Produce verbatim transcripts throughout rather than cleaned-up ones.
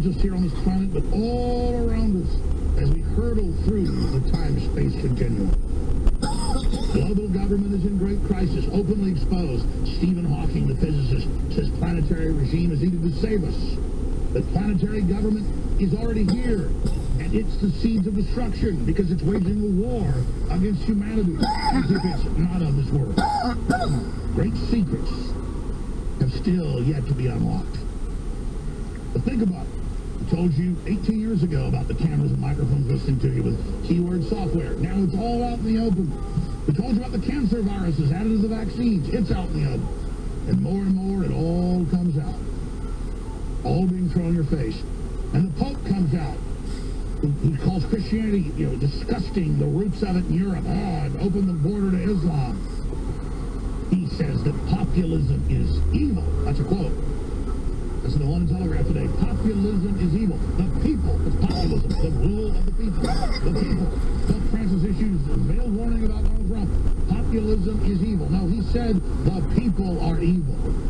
just here on this planet, but all around us as we hurtle through the time-space continuum. Global government is in great crisis, openly exposed. Stephen Hawking, the physicist, says planetary regime is needed to save us. But planetary government is already here, and it's the seeds of destruction because it's waging a war against humanity as if it's not of this world. Great secrets have still yet to be unlocked. But think about it. I told you eighteen years ago about the cameras and microphones listening to you with keyword software. Now it's all out in the open. We told you about the cancer viruses added to the vaccines. It's out in the open. And more and more, it all comes out. All being thrown in your face. And the Pope comes out. He, he calls Christianity, you know, disgusting, the roots of it in Europe. Ah, and opened the border to Islam. He says that populism is evil. That's a quote. That's in the London Telegraph today. Populism is evil. The people, it's populism. The rule of the people. The people. Pope Francis issues a veiled warning about Donald Trump. Populism is evil. No, he said the people are evil.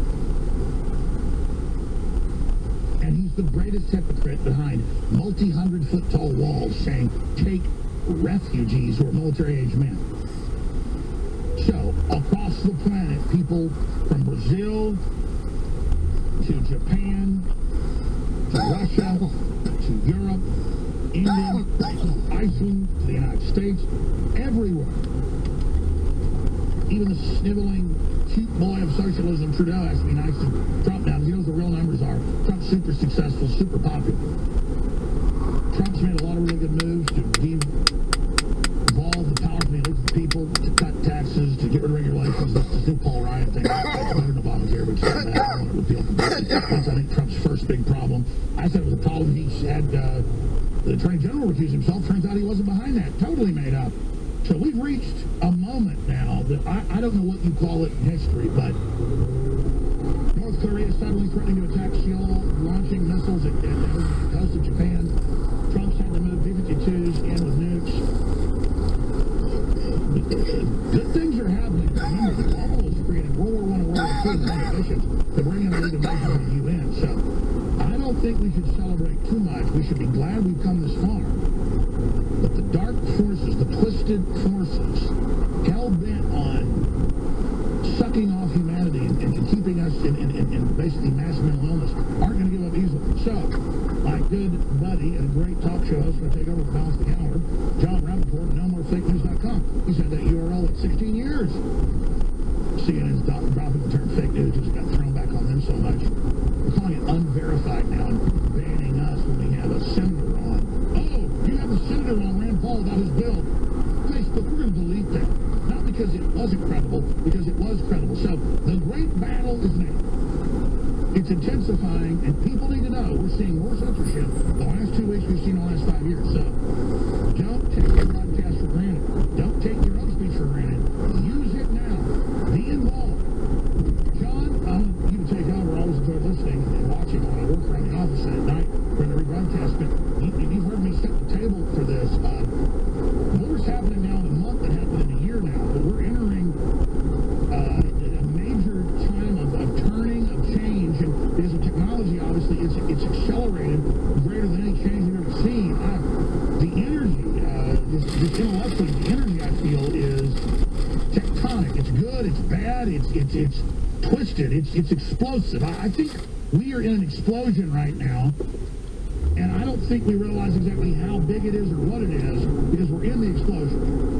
And he's the greatest hypocrite behind multi-hundred foot tall walls saying, take refugees who are military-age men. So, across the planet, people from Brazil to Japan, to Russia, to Europe, India, Iceland, to the United States, everywhere. Even the sniveling, cute boy of socialism, Trudeau, has to be nice to Trump now, because he knows the real numbers are. Trump's super successful, super popular. Trump's made a lot of really good moves to devolve the power from the elite people, to cut taxes, to get rid of regulations. That's the new Paul Ryan thing. It's better than Obamacare, but I don't want to repeal completely. That's, I think, Trump's first big problem. I said it was a problem he had, uh, the Attorney General recused himself. Turns out he wasn't behind that. Totally made up. So we've reached a moment now that I, I don't know what you call it in history, but North Korea suddenly threatening to attack Seoul, launching missiles at, at, at the coast of Japan. Trump's had to move B fifty-twos in with nukes. Good things are happening. Remember, the globalists created World War One and World War Two as ambitions to bring in the League of Nations and the U N. So I don't think we should celebrate too much. We should be glad we've come this far. But the dark forces, the twisted forces, hell-bent on sucking off humanity and, and, and keeping us in, in, in, in basically mass mental illness, aren't going to give up easily. So, my good buddy and great talk show host going to take over the balance of the calendar, John Rappaport, no more fake news dot com. He's had that U R L at sixteen years. C N N's dropping the term fake news, just got thrown back on them so much. We're calling it unverified now and banning us when we have a senator on. Oh, you have a senator on Rand Paul about his bill. Facebook, we're going to delete that. Not because it wasn't credible, because it was credible. So the great battle is now. It's intensifying, and people need to know we're seeing more censorship the last two weeks we've seen the last five years. So don't take your broadcast for granted. Don't take your own speech for granted. Use it now. Be involved. John, I want you to take over. I always enjoy listening and watching when I work around the office and at night for the rebroadcast. But you, you've heard me set the table for this. Uh, more's happening now in a month than happened in a year now. But we're entering uh, a major time of, of turning, of change. And because of technology, obviously, it's, it's accelerated greater than any change we've ever seen. I, the energy, uh, just, just intellectually, the energy I feel is tectonic. It's good, it's bad, it's it's it's twisted, it's it's explosive. I, I think we are in an explosion right now, and I don't think we realize exactly how big it is or what it is because we're in the explosion.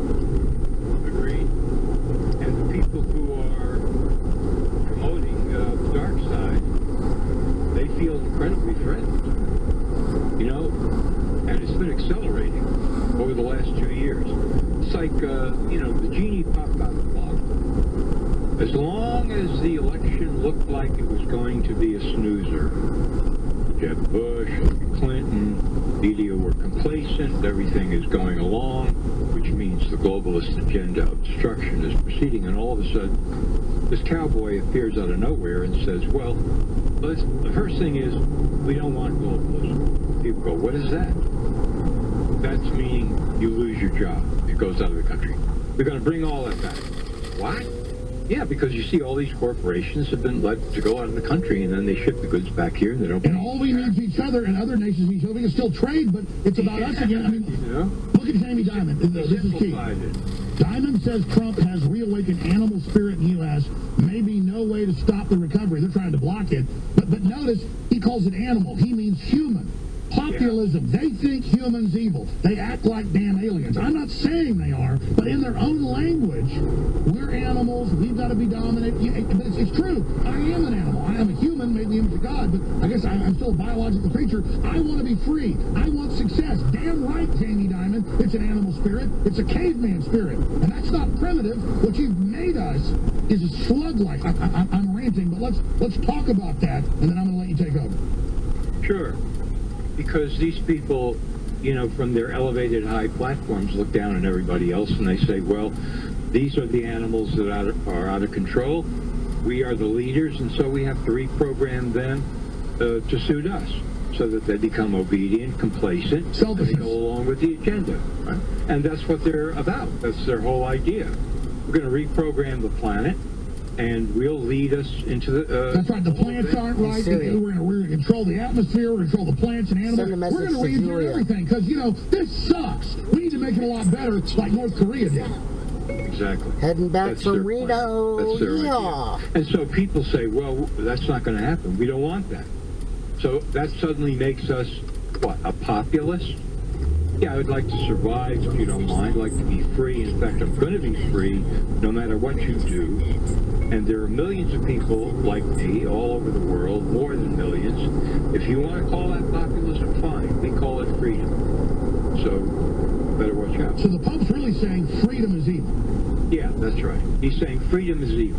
Agreed. And the people who are promoting uh, the dark side, they feel incredibly threatened. You know, and it's been accelerating over the last two years. It's like, uh, you know, the genie popped out of the bottle. As long as the election looked like it was going to be a snoozer, Jeb Bush, Clinton, media were complacent, everything is going along, which means the globalist agenda of destruction is proceeding, and all of a sudden, this cowboy appears out of nowhere and says, well, let's, the first thing is, we don't want globalism. People go, what is that? That's meaning you lose your job. It goes out of the country. We're going to bring all that back. What? Yeah, because you see all these corporations have been let to go out of the country, and then they ship the goods back here, and they don't. And all we need is each other, and other nations need each other. We can still trade, but it's about us again. I mean, you know? Look at Jamie Dimon. This is key. Dimon says Trump has reawakened animal spirit in the U S Maybe no way to stop the recovery. They're trying to block it. But but notice he calls it animal. He means human. Populism. They think humans evil. They act like damn aliens. I'm not saying they are, but in their own language, we're animals. We've got to be dominant. But it's, it's true. I am an animal. I am a human made in the image of God, but I guess I, I'm still a biological creature. I want to be free. I want success. Damn right, Jamie Dimon. It's an animal spirit. It's a caveman spirit. And that's not primitive. What you've made us is a slug-like. I, I, I'm ranting, but let's, let's talk about that, and then I'm going to let you take over. Sure. Because these people, you know, from their elevated high platforms look down on everybody else and they say, well, these are the animals that are, are out of control. We are the leaders, and so we have to reprogram them uh, to suit us so that they become obedient, complacent, and they go along with the agenda. Right? And that's what they're about. That's their whole idea. We're going to reprogram the planet, and we'll lead us into the... Uh, That's right. The plants aren't right. We're going we're to control the atmosphere. We're going to control the plants and animals. We're going to reengineer everything because, you know, this sucks. We need to make it a lot better like North Korea did. Exactly. Heading back that's from Reno. That's their yeah. idea. And so people say, well, that's not going to happen. We don't want that. So that suddenly makes us, what, a populist? Yeah, I would like to survive, if you don't mind. I'd like to be free. In fact, I'm going to be free no matter what you do. And there are millions of people like me all over the world, more than millions. If you want to call that populism, fine. We call it freedom. So, better watch out. So the Pope's really saying freedom is evil. Yeah, that's right. He's saying freedom is evil.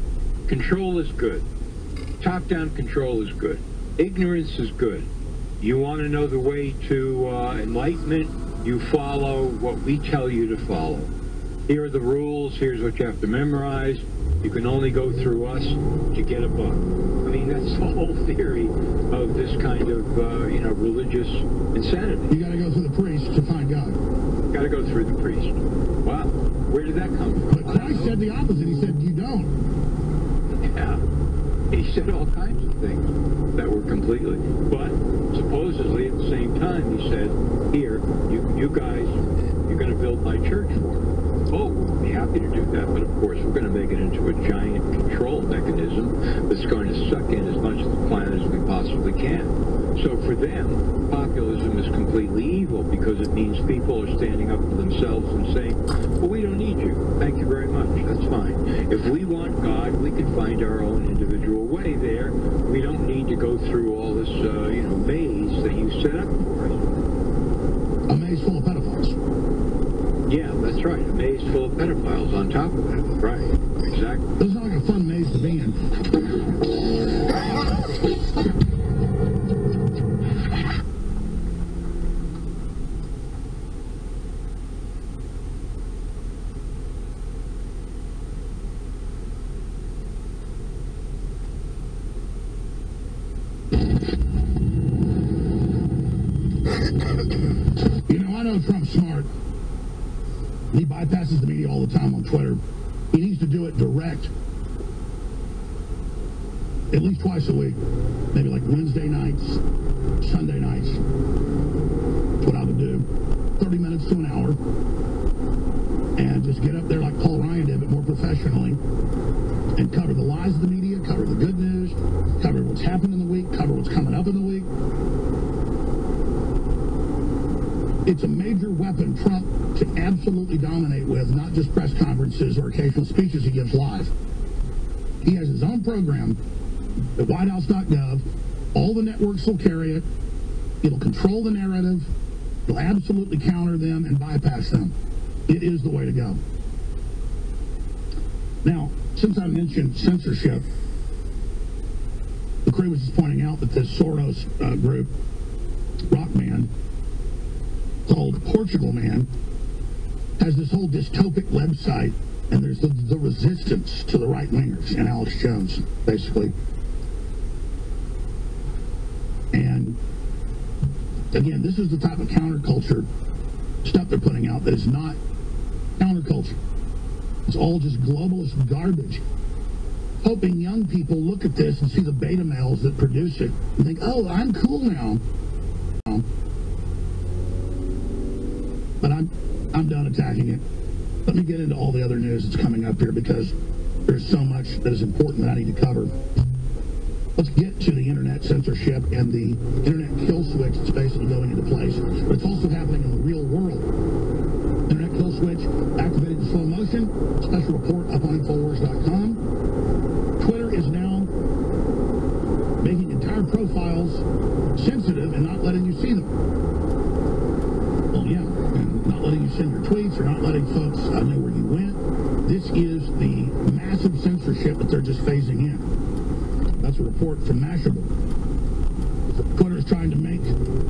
Control is good. Top-down control is good. Ignorance is good. You want to know the way to uh, enlightenment, you follow what we tell you to follow. Here are the rules, here's what you have to memorize. You can only go through us to get above. I mean, that's the whole theory of this kind of, uh, you know, religious insanity. You got to go through the priest to find God. Got to go through the priest. Wow, where did that come from? But Christ said the opposite. He said, you don't. Yeah. He said all kinds of things that were completely, but supposedly at the same time he said, here, you, you guys, you're going to build my church for me. Oh, we'll be happy to do that, but of course we're going to make it into a giant control mechanism that's going to suck in as much of the planet as we possibly can. So for them, populism is completely evil because it means people are standing up for themselves and saying, well, we don't need you. Thank you very much. That's fine. If we want God, we can find our own individual way there. We don't need to go through all this, uh, you know, maze that you set up for us. A maze full of pedophiles. Yeah, that's right. A maze full of pedophiles on top of it. Right. Exactly. This is not like a fun maze to be in. You know, I know Trump's smart. He bypasses the media all the time on Twitter. He needs to do it direct. At least twice a week. Maybe like Wednesday nights, Sunday nights. That's what I would do. thirty minutes to an hour. And just get up there like Paul Ryan did, but more professionally. And cover the lies of the media, cover the good news, cover what's happened in the week, cover what's coming up in the week. It's a major weapon Trump to absolutely dominate with, not just press conferences or occasional speeches he gives live. He has his own program at white house dot gov. All the networks will carry it. It'll control the narrative. It'll absolutely counter them and bypass them. It is the way to go. Now, since I mentioned censorship, the crew was just pointing out that this Soros uh, group, rock band, called Portugal Man, has this whole dystopic website, and there's the, the resistance to the right-wingers and Alex Jones, basically. And again, this is the type of counterculture stuff they're putting out that is not counterculture. It's all just globalist garbage. Hoping young people look at this and see the beta males that produce it and think, oh, I'm cool now. But I'm, I'm done attacking it. Let me get into all the other news that's coming up here because there's so much that is important that I need to cover. Let's get to the internet censorship and the internet kill switch that's basically going into place. But it's also happening in the real world. Internet kill switch activated in slow motion. Special report up on Infowars dot com. Twitter is now making entire profiles sensitive and not letting you see them. Well, yeah, and not letting you send your tweets or not letting folks uh, know where you went. This is the massive censorship that they're just phasing in. That's a report from Mashable. Twitter is trying to make,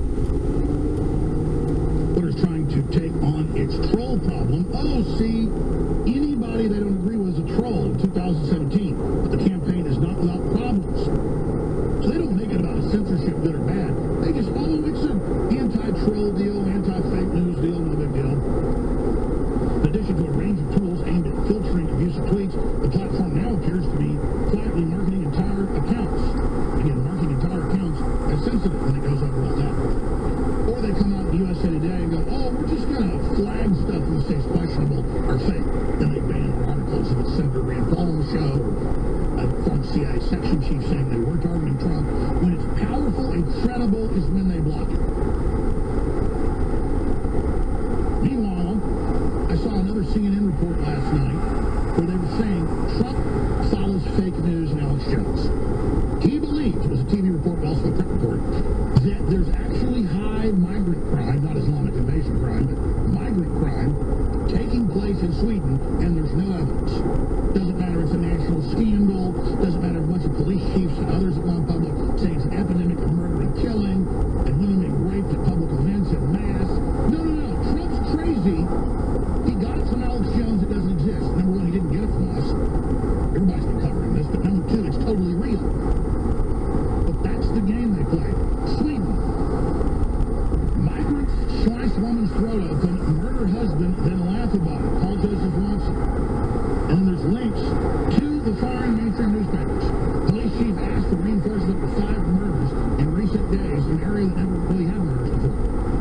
Twitter is trying to take on its troll problem. Oh, see, anybody they don't agree with is a troll in two thousand seventeen. But the campaign is not without problems. So they don't make it about a censorship good or bad. They just, oh, it's an anti-troll deal, anti-fake news deal, no big deal. In addition to a range of tools aimed at filtering abusive tweets, the platform now appears to be quietly marketing entire accounts. Again, marking entire accounts as sensitive when it goes over all that. Or they come out in U S A Today and go, oh, we're just going to flag stuff we say is questionable or fake. Then they ban articles of Senator Rand Paul on the show or a former C I A section chief saying they were targeting Trump. When it's powerful and credible is when they block it. Meanwhile, I saw another C N N report last night where they were saying Trump follows fake news and Alex Jones. He believed, it was a T V report, but also a print report, that there's actually high migrant crime, not Islamic invasion crime, but migrant crime taking place in Sweden, and there's no evidence. Doesn't matter if it's a national scandal, doesn't matter if a bunch of police chiefs and others have gone public saying it's an epidemic of murder and killing, and women being raped at public events en masse. No, no, no, Trump's crazy. He got it from Alex Jones, it doesn't exist. Number one, he didn't get it from us. Everybody's been covering this, but number two, it's totally real. But that's the game they play. Sweden. Migrants slice woman's throat open, murder husband, then laugh about it. Paul Joseph Watson. And then there's links to the foreign mainstream newspapers. Police chief asked for reinforcement for five murders in recent days in an area that never really had murders before.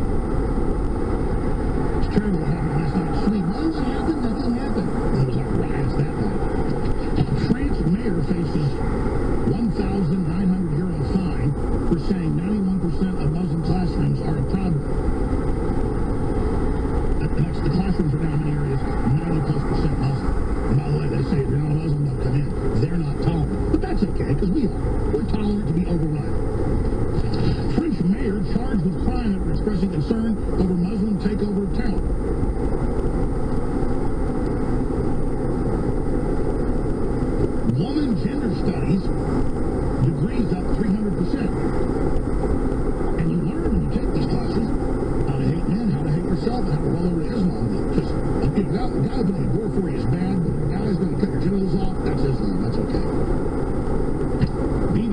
It's terrible what happened last night in Sweden. Well, what happened? Nothing happened. There was like riots that night. France mayor faces one thousand nine hundred euro fine for saying ninety-one percent of Muslim classrooms are a problem. That's, the classrooms are now in many areas ninety plus percent Muslim. And by the way, they say if you're not a Muslim, don't come in. They're not tolerant. But that's okay, because we are. We're tolerant to be overrun. French mayor charged with crime after expressing concern over Muslim takeover of town. Woman gender studies degrees up three hundred percent. And you learn when you take these classes how to hate men, how to hate yourself, and how to roll over to Islam. Just, if a guy, a guy opening a door for you is bad, but if a guy's going to cut your genitals off, that's Islam. That's okay. B B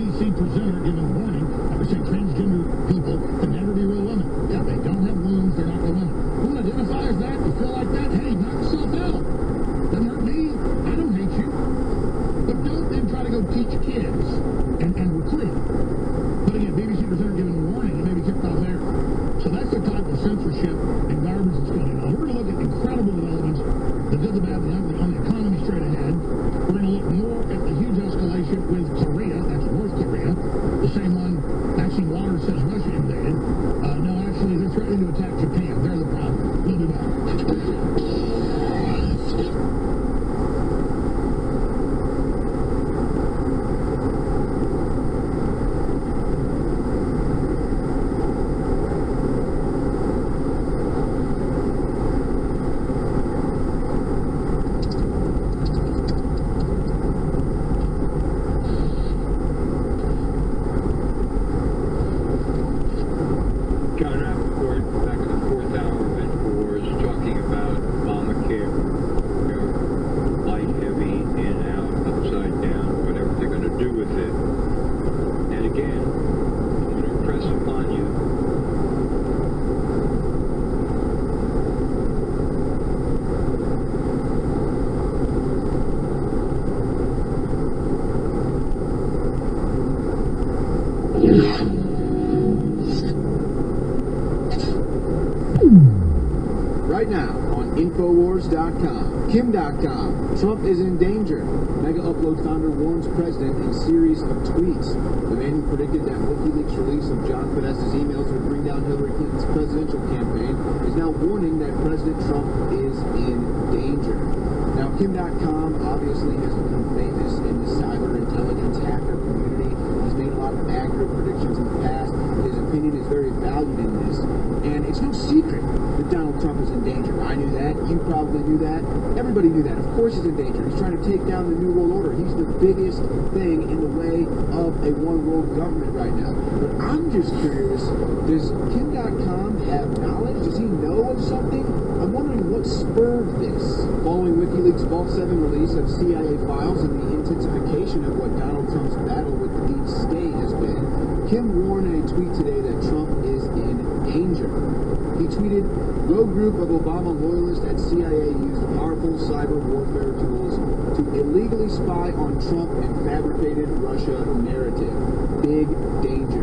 dot com. Kim dot com. Trump is in danger. Mega Upload founder warns president in series of tweets. The man who predicted that WikiLeaks release of John Podesta's emails would bring down Hillary Clinton's presidential campaign is now warning that President Trump is in danger. Now, Kim dot com obviously has become famous in the cyber intelligence hacker community. He's made a lot of accurate predictions in the past. His opinion is very valued in this. And it's no secret that Donald Trump is in danger. I knew that. You probably knew that. Everybody knew that. Of course he's in danger. He's trying to take down the New World Order. He's the biggest thing in the way of a one-world government right now. But I'm just curious, does Kim dot com have knowledge? Does he know of something? I'm wondering what spurred this. Following WikiLeaks' Vault seven release of C I A files and the intensification of what Donald Trump's battle with the deep state has been, Kim warned in a tweet today that Trump is in danger. He tweeted, "Rogue group of Obama loyalists at C I A used powerful cyber warfare tools to illegally spy on Trump and fabricated Russia narrative. Big danger."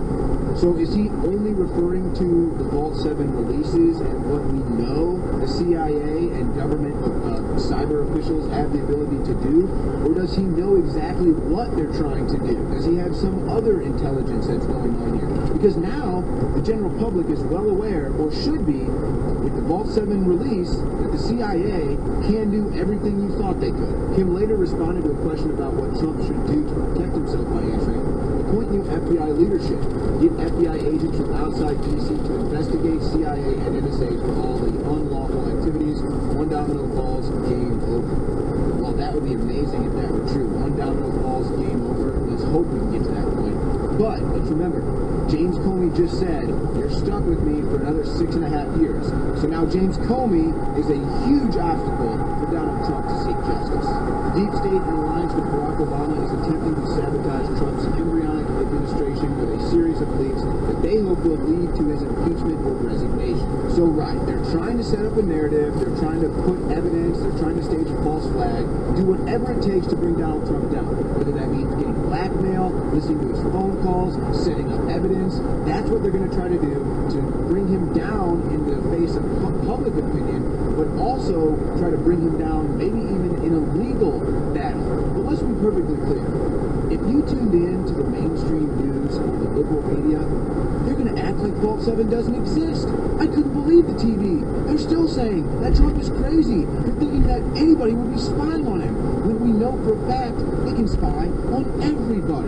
So is he only referring to the Vault seven releases and what we know the C I A and government uh, cyber officials have the ability to do? Or does he know exactly what they're trying to do? Does he have some other intelligence that's going on here? Because now the general public is well aware, or should be, with the Vault seven release, that the C I A can do everything you thought they could. Kim later responded to a question about what Trump should do to protect himself by answering, appoint new F B I leadership, get F B I agents from outside D C to investigate C I A and N S A for all the unlawful activities. One domino falls, game over. Well, that would be amazing if that were true. One domino falls, game over. Let's hope we can get to that point. But let's remember, James Comey just said, you're stuck with me for another six and a half years. So now James Comey is a huge obstacle for Donald Trump to seek justice. The deep state in alliance with Barack Obama is attempting to sabotage Trump's embryonic administration with a series of leaks that they hope will lead to his impeachment or resignation. So right, they're trying to set up a narrative, they're trying to put evidence, they're trying to stage a false flag, do whatever it takes to bring Donald Trump down. Whether that means getting blackmail, listening to his phone calls, setting up evidence, that's what they're going to try to do to bring him down in the face of pu- public opinion, but also try to bring him down maybe even in a legal battle. But let's be perfectly clear. If you tuned in to the mainstream news or the liberal media, they're going to act like Vault seven doesn't exist. I couldn't believe the T V. They're still saying that Trump is crazy. They're thinking that anybody would be spying on him, when we know for a fact they can spy on everybody.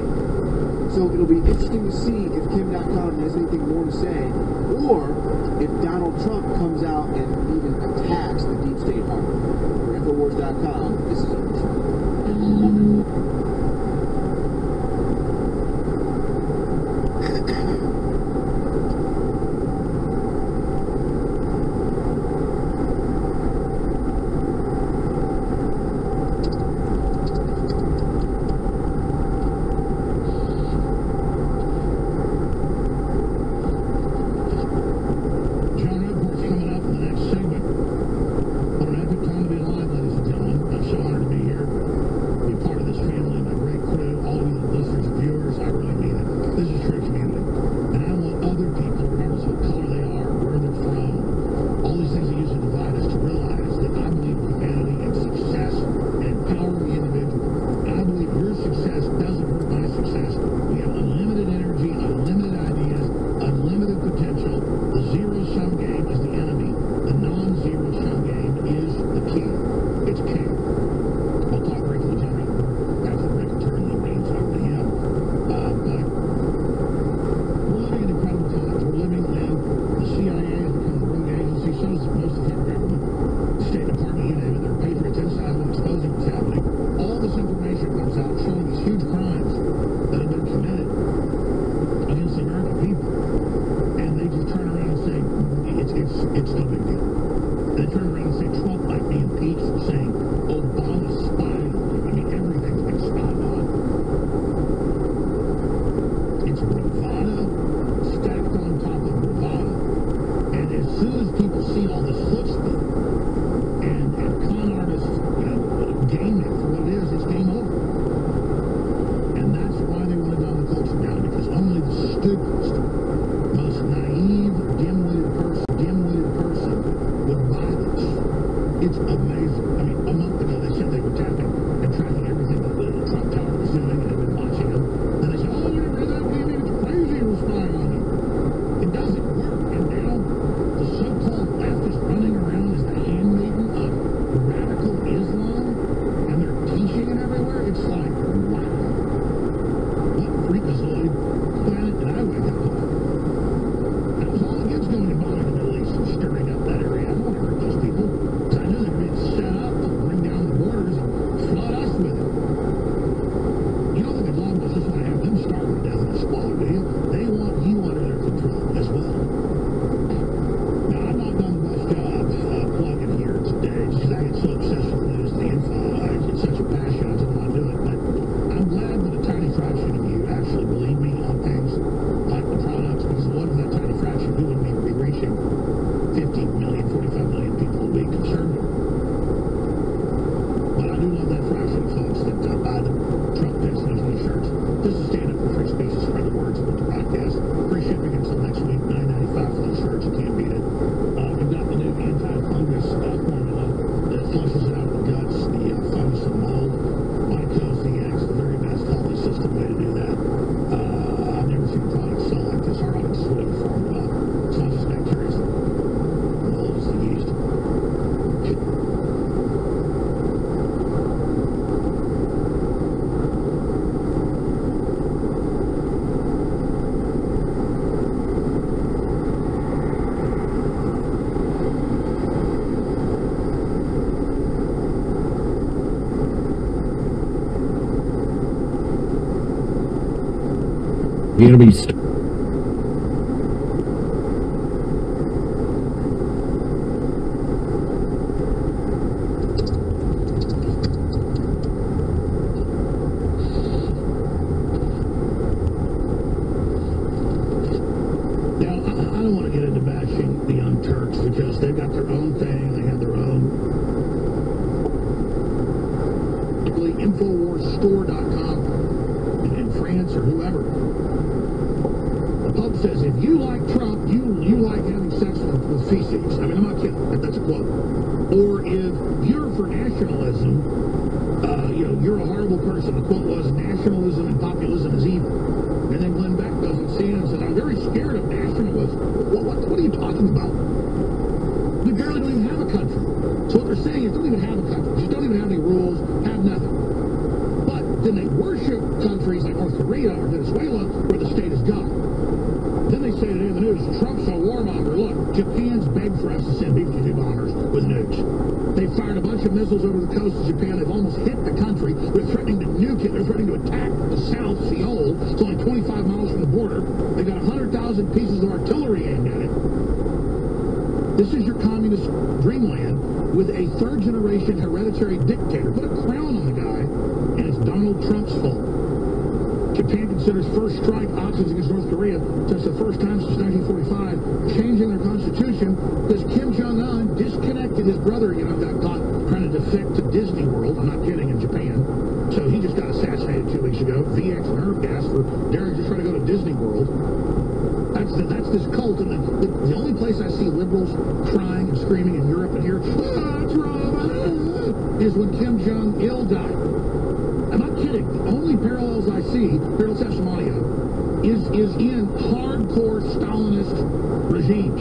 So it'll be interesting to see if Kim dot com has anything more to say, or if Donald Trump comes out and even attacks the deep state hard. For Infowars dot com, this is Erik. John Redport's coming up in the next You're gonna be. St- because they've got their own thing, they have their own. Infowars Store dot com in, in France or whoever. The Pope says if you like Trump, you you like having sex with, with feces. I mean, I'm not kidding. That's a quote. Or if you're for nationalism, uh, you know, you're a horrible person. The quote was, nationalism and populism is evil. And then Glenn Beck goes on C N N and says, I'm very scared of nationalism. What, what, what are you talking about? We barely don't even have a country. So what they're saying is don't even have a country. Just don't even have any rules, have nothing. But then they worship countries like North Korea or Venezuela where the state is God. Then they say today in the news, Trump's a warmonger. Look, Japan's begged for us to send B fifty-two bombers with nukes. They fired a bunch of missiles over the coast of Japan. They've almost hit the country. They're threatening to nuke it. They're threatening to attack the South Seoul. It's only twenty-five miles from the border. They got one hundred thousand pieces of artillery aimed at it. This is your communist dreamland with a third-generation hereditary dictator. Put a crown on the guy, and it's Donald Trump's fault. Japan considers first strike options against North Korea since the first time since nineteen forty-five, changing their constitution because Kim Jong-un disconnected his brother, you know, got caught trying to defect to Disney World. I'm not kidding, in Japan. So he just got assassinated two weeks ago. V X nerve gas for daring just trying to go to Disney World. That's, the, that's this cult, and the, the, the only place I see liberals crying and screaming in Europe and here, ah, Trump, ah, is when Kim Jong-il died. I'm not kidding. The only parallels I see, here, let's have some audio, is, is in hardcore Stalinist regimes.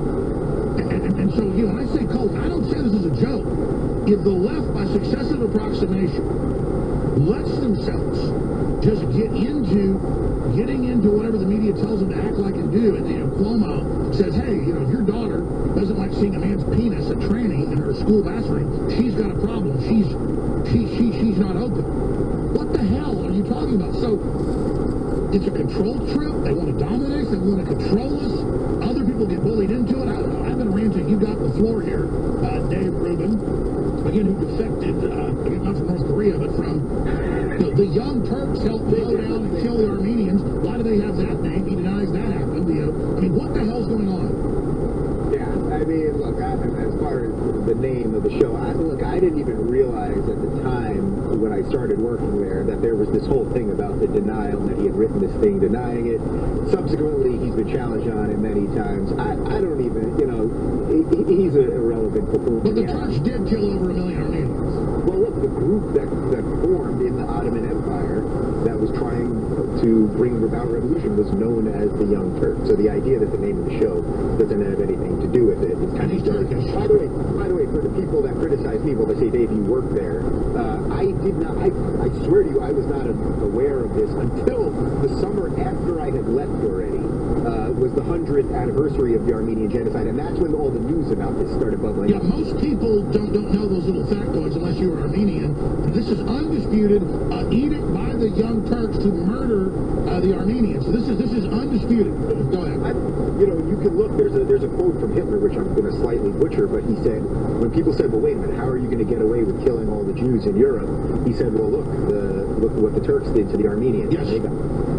And, and, and so, you know, when I say cult, I don't say this as a joke. If the left, by successive approximation, lets themselves just get into getting into whatever the media tells them to act like and do, and you know, Cuomo says, hey, you know, if your daughter doesn't like seeing a man's penis at training in her school bathroom, she's got a problem. She's she she she's not open. What the hell are you talking about? So it's a control trip. They want to dominate. They want to control us. Other people get bullied into it. I don't know. I've been ranting. You got the floor here, uh, Dave Rubin, again, who defected, uh, again, not from North Korea, but from you know, the Young Turks helped blow down and kill the Armenians. Why do they have that name? He denies that happened. You know, I mean, what the hell's going on? Yeah, I mean, look, I, as far as the name of the show, I, look, I didn't even realize at the time when I started working there that there was this whole thing about the denial, that he had written this thing denying it. Subsequently, he's been challenged on it many times. I, I don't even, you know, he, he's an irrelevant buffoon. But the Turks did kill over a million Armenians. Well, look, the group that, that formed in the Ottoman Empire that was trying to bring about revolution was known as the Young Turks. So the idea that the name of the show doesn't have anything to do with it is kind of Turkish. By the way, by the way, for the people that criticize me, well, they say, Dave, you work there. Uh, I did not. I, I swear to you, I was not aware of this until the summer after I had left already. Uh, was the hundredth anniversary of the Armenian genocide, and that's when all the news about this started bubbling. Yeah, most people don't don't know those little factoids unless you're Armenian. This is undisputed uh, edict by the Young Turks to murder uh, the Armenians. So this is this is undisputed. Go ahead. I, you know, you can look. There's a there's a quote from Hitler, which I'm going to slightly butcher, but he said, when people said, "Well, wait a minute, how are you going to get away with killing all the Jews in Europe?" He said, "Well, look, the, look what the Turks did to the Armenians." Yes. They got,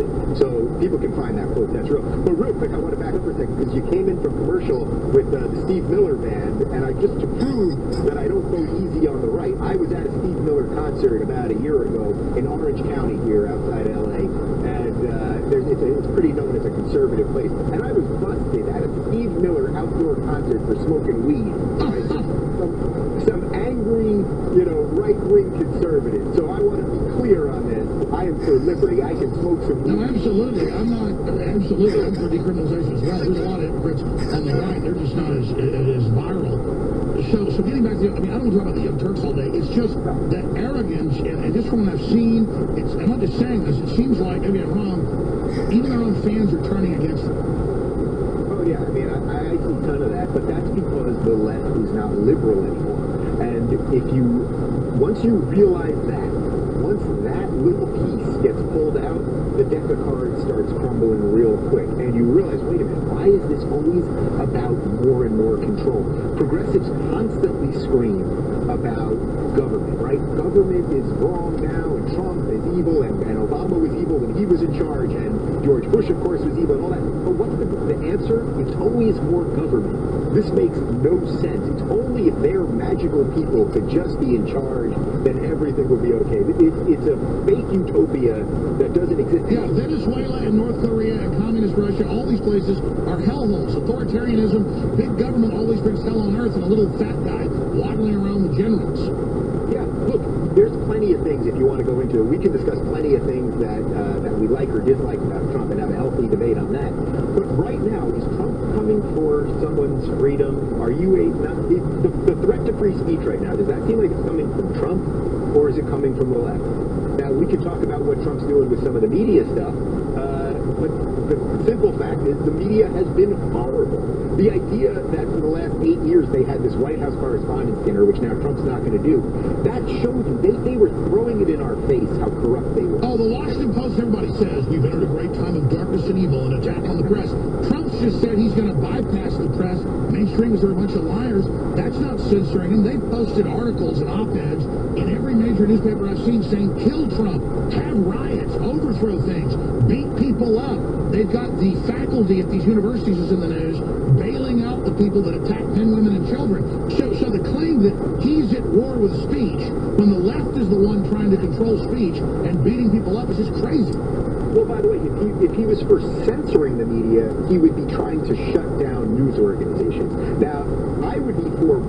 so people can find that quote. That's real. But real quick, I want to back up for a second because you came in from commercial with uh, the Steve Miller band, and I just to prove that I don't go easy on the right, I was at a Steve Miller concert about a year ago in Orange County here outside L A, and uh, there's, it's, a, it's pretty known as a conservative place, and I was busted at a Steve Miller outdoor concert for smoking weed. Right? some, some angry, you know, right-wing conservative. So I want to be clear on this. I am for liberty. I can smoke some weed. No, absolutely. I'm not, absolutely, I'm for decriminalization as well. There's a lot of hypocrites on the right. They're just not as, as viral. So, so getting back to, I mean, I don't want to talk about the Young Turks all day. It's just that arrogance, and, and just from what I've seen, it's, I'm not just saying this, it seems like, maybe I'm wrong, even their own fans are turning against them. Oh, yeah, I mean, I, I see a ton of that, but that's because the left is not liberal anymore. And if you, once you realize that, once that little piece gets pulled out, the deck of cards starts crumbling real quick, and you realize, wait a minute, why is this always about more and more control? Progressives constantly scream about government, right? Government is wrong now, and Trump is evil, and, and Obama was evil when he was in charge, and George Bush, of course, was evil, and all that. But what's the, the answer? It's always more government. This makes no sense. It's only if their magical people could just be in charge, then everything would be okay. It, it's a fake utopia that doesn't exist. Yeah, Venezuela and North Korea and communist Russia, all these places are hellholes. Authoritarianism, big government always brings hell on earth, and a little fat guy waddling around with generals. Yeah, look, there's plenty of things, if you want to go into it, we can discuss plenty of things that uh, that we like or dislike about Trump and have a healthy debate on that. But right now, is Trump coming for someone's freedom? Are you a... Not, it, the, the threat to free speech right now, does that seem like it's coming from Trump, or is it coming from the left? Now, we can talk about what Trump's doing with some of the media stuff, uh, but the simple fact is the media has been horrible. The idea that for the last eight years they had this White House Correspondents' Dinner, which now Trump's not going to do, that shows you they, they were throwing it in our face how corrupt they were. Oh, the Washington Post, everybody says, we've entered a great time of darkness and evil and attack on the press. Trump's just said he's going to bypass the press. Mainstreamers are a bunch of liars. That's not censoring them. They've posted articles and op-eds in every major newspaper I've seen saying, kill Trump, have riots, overthrow things, beat people up. They've got the faculty at these universities is in the news bailing out the people that attack men, women, and children. So, so the claim that he's at war with speech when the left is the one trying to control speech and beating people up is just crazy. Well, by the way, if he, if he was for censoring the media, he would be trying to shut down news organizations. Now, I would be for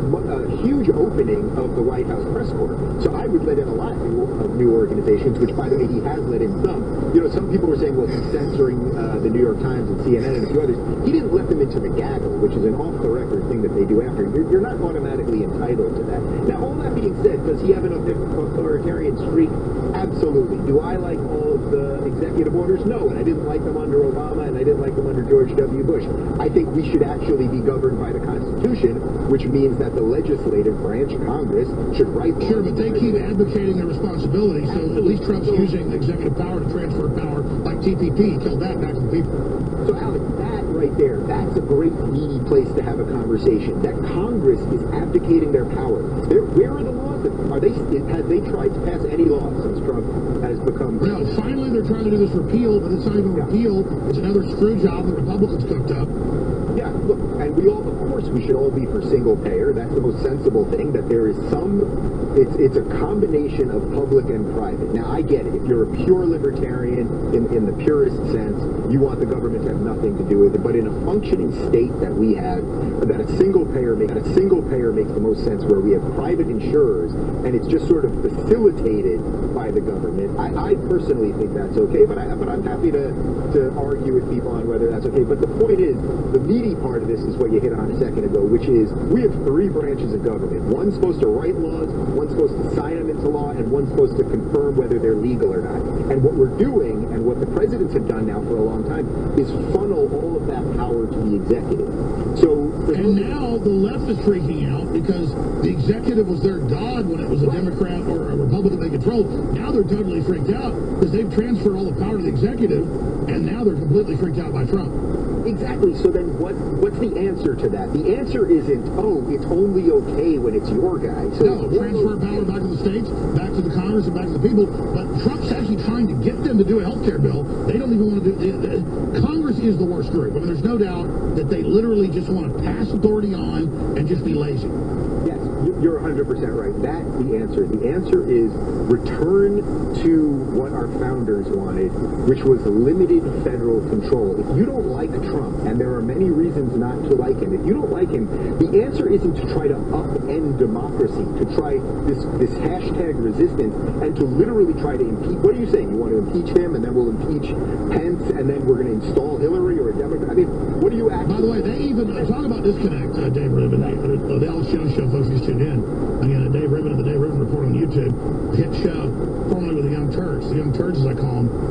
a huge opening of the White House press corps. So I would let in a lot of new organizations, which, by the way, he has let in some. You know, some people were saying, well, he's censoring uh, the New York Times and C N N and a few others. He didn't let them into the gaggle, which is an off-the-record thing that they do after. You're, you're not automatically entitled to that. Now, all that being said, does he have an authoritarian streak? Absolutely. Do I like all of the executive orders? No, and I didn't like them under Obama, and I didn't like them under George W. Bush. I think we should actually be governed by the Constitution, which means that the legislative branch, Congress, should write... Sure, but they keep advocating their responsibility, so at least Trump's so, using executive power to transfer power like T P P, killed that back to the people. So, Alex, that right there, that's a great, meaty place to have a conversation. That Congress is abdicating their power. They're, where are the laws? Are they, have they tried to pass any laws since Trump has become... No, finally they're trying to do this repeal, but it's not even yeah. repeal. It's another screw job that Republicans cooked up. Yeah, look, and we all, of course, we should all be for single payer. That's the most sensible thing, that there is some, it's it's a combination of public and private. Now, I get it. If you're a pure libertarian, in, in the purest sense, you want the government to have nothing to do with it. But in a functioning state that we have, that a single payer, make, a single payer makes the most sense, where we have private insurers, and it's just sort of facilitated by the government. I, I personally think that's okay, but, I, but I'm happy to, to argue with people on whether that's okay. But the point is, the meaty part of this is what you hit on a second ago, which is we have three branches of government. One's supposed to write laws, one's supposed to sign them into law, and one's supposed to confirm whether they're legal or not. And what we're doing, and what the presidents have done now for a long time, is funnel all of that power to the executive. So, and now the left is freaking out because the executive was their god when it was a right. Democrat or a Republican they controlled. Now they're totally freaked out because they've transferred all the power to the executive, and now they're completely freaked out by Trump. Exactly. So then what, what's the answer to that? The answer isn't, oh, it's only okay when it's your guy. So no, transfer power back to the states, back to the Congress, and back to the people. But Trump's actually trying to get them to do a health care bill. They don't even want to do it. Congress is the worst group. I mean, there's no doubt that they literally just want to pass authority on and just be lazy. Yes, you're one hundred percent right. That's the answer. The answer is return to what our founders wanted, which was limited federal control. If you don't like Trump, and there are many reasons not to like him, if you don't like him, the answer isn't to try to upend democracy, to try this, this hashtag resistance, and to literally try to impeach. What are you saying? You want to impeach him, and then we'll impeach Pence, and then we're going to install Hillary or a Democrat? I mean, what do you actually... By the way, they even... Uh, talk about disconnect, uh, Dave Rubin, uh, the Alex Jones Show, folks, who's tuned in. Again, uh, Dave Rubin of the Dave Rubin Report on YouTube. Hit show, formerly with the Young Turks. The Young Turks, as I call them.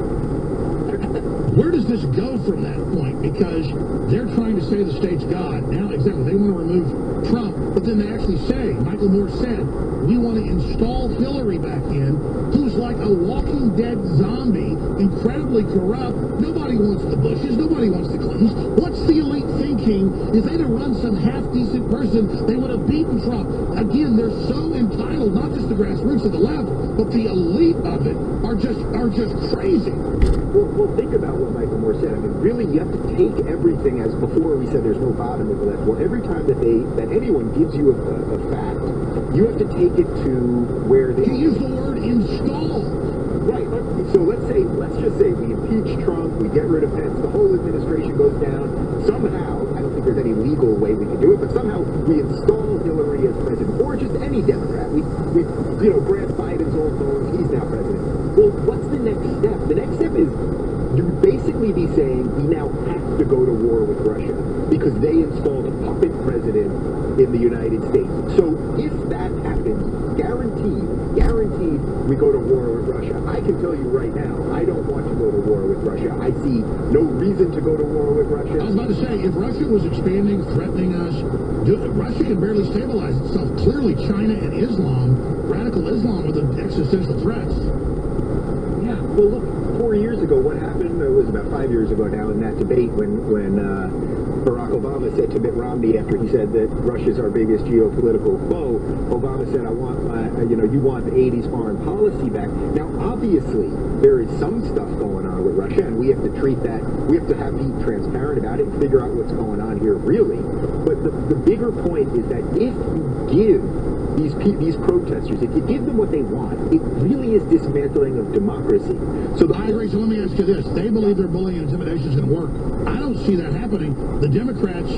Where does this go from that point? Because they're trying to say the state's God. Now, exactly, they want to remove Trump, but then they actually say, Michael Moore said, we want to install Hillary back in. Who's like like a walking dead zombie, incredibly corrupt. Nobody wants the Bushes. Nobody wants the Clintons. What's the elite thinking? If they'd have run some half-decent person, they would have beaten Trump. Again, they're so entitled, not just the grassroots of the left, but the elite of it are just are just crazy. Well, well, think about what Michael Moore said. I mean, really, you have to take everything as before we said there's no bottom of the left. Well, every time that they that anyone gives you a, a, a fact, you have to take it to where they... You use the word install. Right. So let's say, let's just say we impeach Trump, we get rid of Pence, the whole administration goes down. Somehow, I don't think there's any legal way we can do it, but somehow we install Hillary as president, or just any Democrat. We, we you know, grant Biden's old phone, he's now president. Well, what's the next step? The next step is you would basically be saying we now have to go to war with Russia because they installed a puppet president in the United States. So if that happens, guaranteed, guaranteed we go to war with Russia. I can tell you right now, I don't want to go to war with Russia. I see no reason to go to war with Russia. I was about to say, if Russia was expanding, threatening us, do, Russia can barely stabilize itself. Clearly, China and Islam, radical Islam, are the existential threats. Yeah, well, look, four years ago, what happened? It was about five years ago now in that debate when, when uh, Barack Obama said to Mitt Romney after he said that Russia's our biggest geopolitical foe, Obama said, I want my, uh, you know, you want the eighties foreign policy back. Now, obviously, there is some stuff going on with Russia, and we have to treat that, we have to have be transparent about it and figure out what's going on here, really. But the, the bigger point is that if you give These, these protesters, if you give them what they want, it really is dismantling of democracy. So the I agree. So let me ask you this. They believe their bullying and intimidation is going to work. I don't see that happening. The Democrats,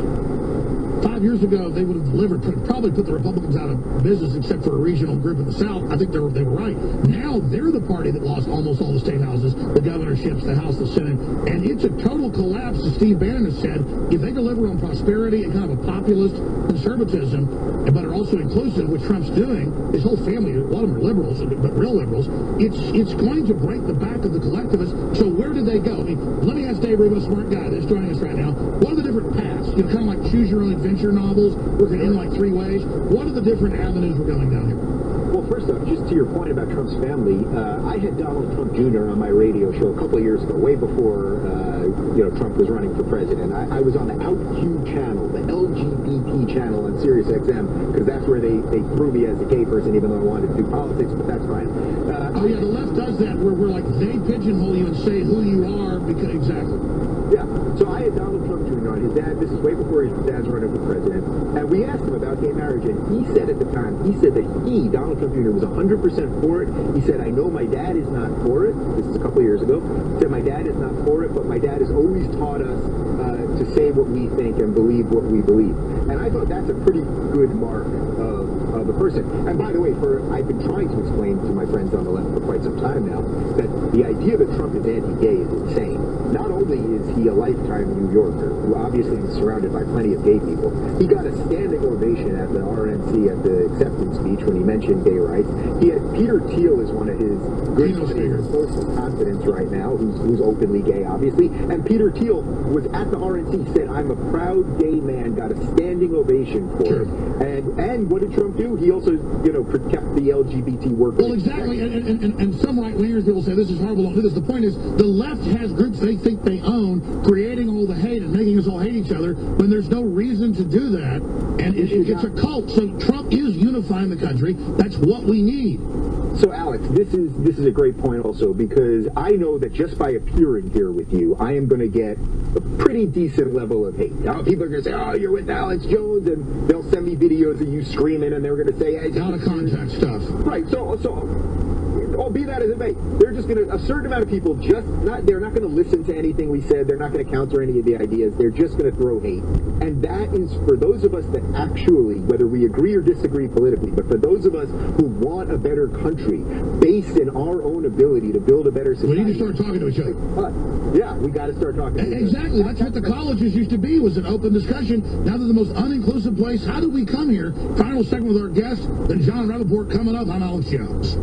five years ago, they would have delivered, probably put the Republicans out of business except for a regional group in the South. I think they were, they were right. Now they're the party that lost almost all the state houses, the governorships, the House, the Senate. And it's a total collapse, as Steve Bannon has said. If they deliver on prosperity and kind of a populist conservatism, but are also inclusive, which Trump's doing, his whole family, a lot of them are liberals, but real liberals, it's it's going to break the back of the collectivists. So where did they go? I mean, let me ask Dave Rubin, a smart guy that's joining us right now, what are the different paths? You know, kind of like choose your own adventure novels, working in like three ways. What are the different avenues we're going down here? Well, first off, just to your point about Trump's family, uh, I had Donald Trump Junior on my radio show a couple of years ago, way before uh, you know Trump was running for president. I, I was on the Out Q channel, the L G B T channel on Sirius X M, because that's where they, they threw me as a gay person, even though I wanted to do politics, but that's fine. Uh, oh, yeah, the left does that, where we're like, they pigeonhole you and say who you are, because exactly. Yeah, so I had Donald Trump Junior on. His dad, this is way before his dad's running for president, and we asked him about gay marriage, and he said at the time, he said that he, Donald Trump Junior, was one hundred percent for it. He said, I know my dad is not for it. This is a couple of years ago. He said, my dad is not for it, but my dad has always taught us uh, to say what we think and believe what we believe. And I thought that's a pretty good mark of, of a person. And by the way, for I've been trying to explain to my friends on the left for quite some time now that the idea that Trump is anti-gay is insane. Not only is he a lifetime New Yorker, who obviously is surrounded by plenty of gay people, he got a standing ovation at the R N C at the acceptance speech when he mentioned gay rights. He had Peter Thiel is one of his good friends, close to confidence right now, who's, who's openly gay, obviously. And Peter Thiel was at the R N C, said, I'm a proud gay man, got a standing ovation for it. And and what did Trump do? He also, you know, kept the L G B T workers. Well, exactly. And, and, and, and some right-wingers will say this is horrible. Don't do this. The point is, the left has groups they think they own, creating all the hate and making us all hate each other when there's no reason to do that. And it, it, it's a cult. So Trump is unifying the country. That's what we need. So, Alex, this is this is a great point also, because I know that just by appearing here with you, I am going to get a pretty decent level of hate. Now, people are going to say, oh, you're with Alex Jones, and they'll send me videos of you screaming, and they're going to say, hey, out of contact stuff. Right, so, so... Oh, be that as it may, they're just going to, a certain amount of people just not, they're not going to listen to anything we said. They're not going to counter any of the ideas. They're just going to throw hate. And that is for those of us that actually, whether we agree or disagree politically, but for those of us who want a better country based in our own ability to build a better society. We need to start talking to each other. Uh, yeah, we got to start talking to each other. Exactly. That's what the colleges used to be, was an open discussion. Now they're the most uninclusive place. How did we come here? Final segment with our guest, then John Rappaport coming up. I'm Alex Jones.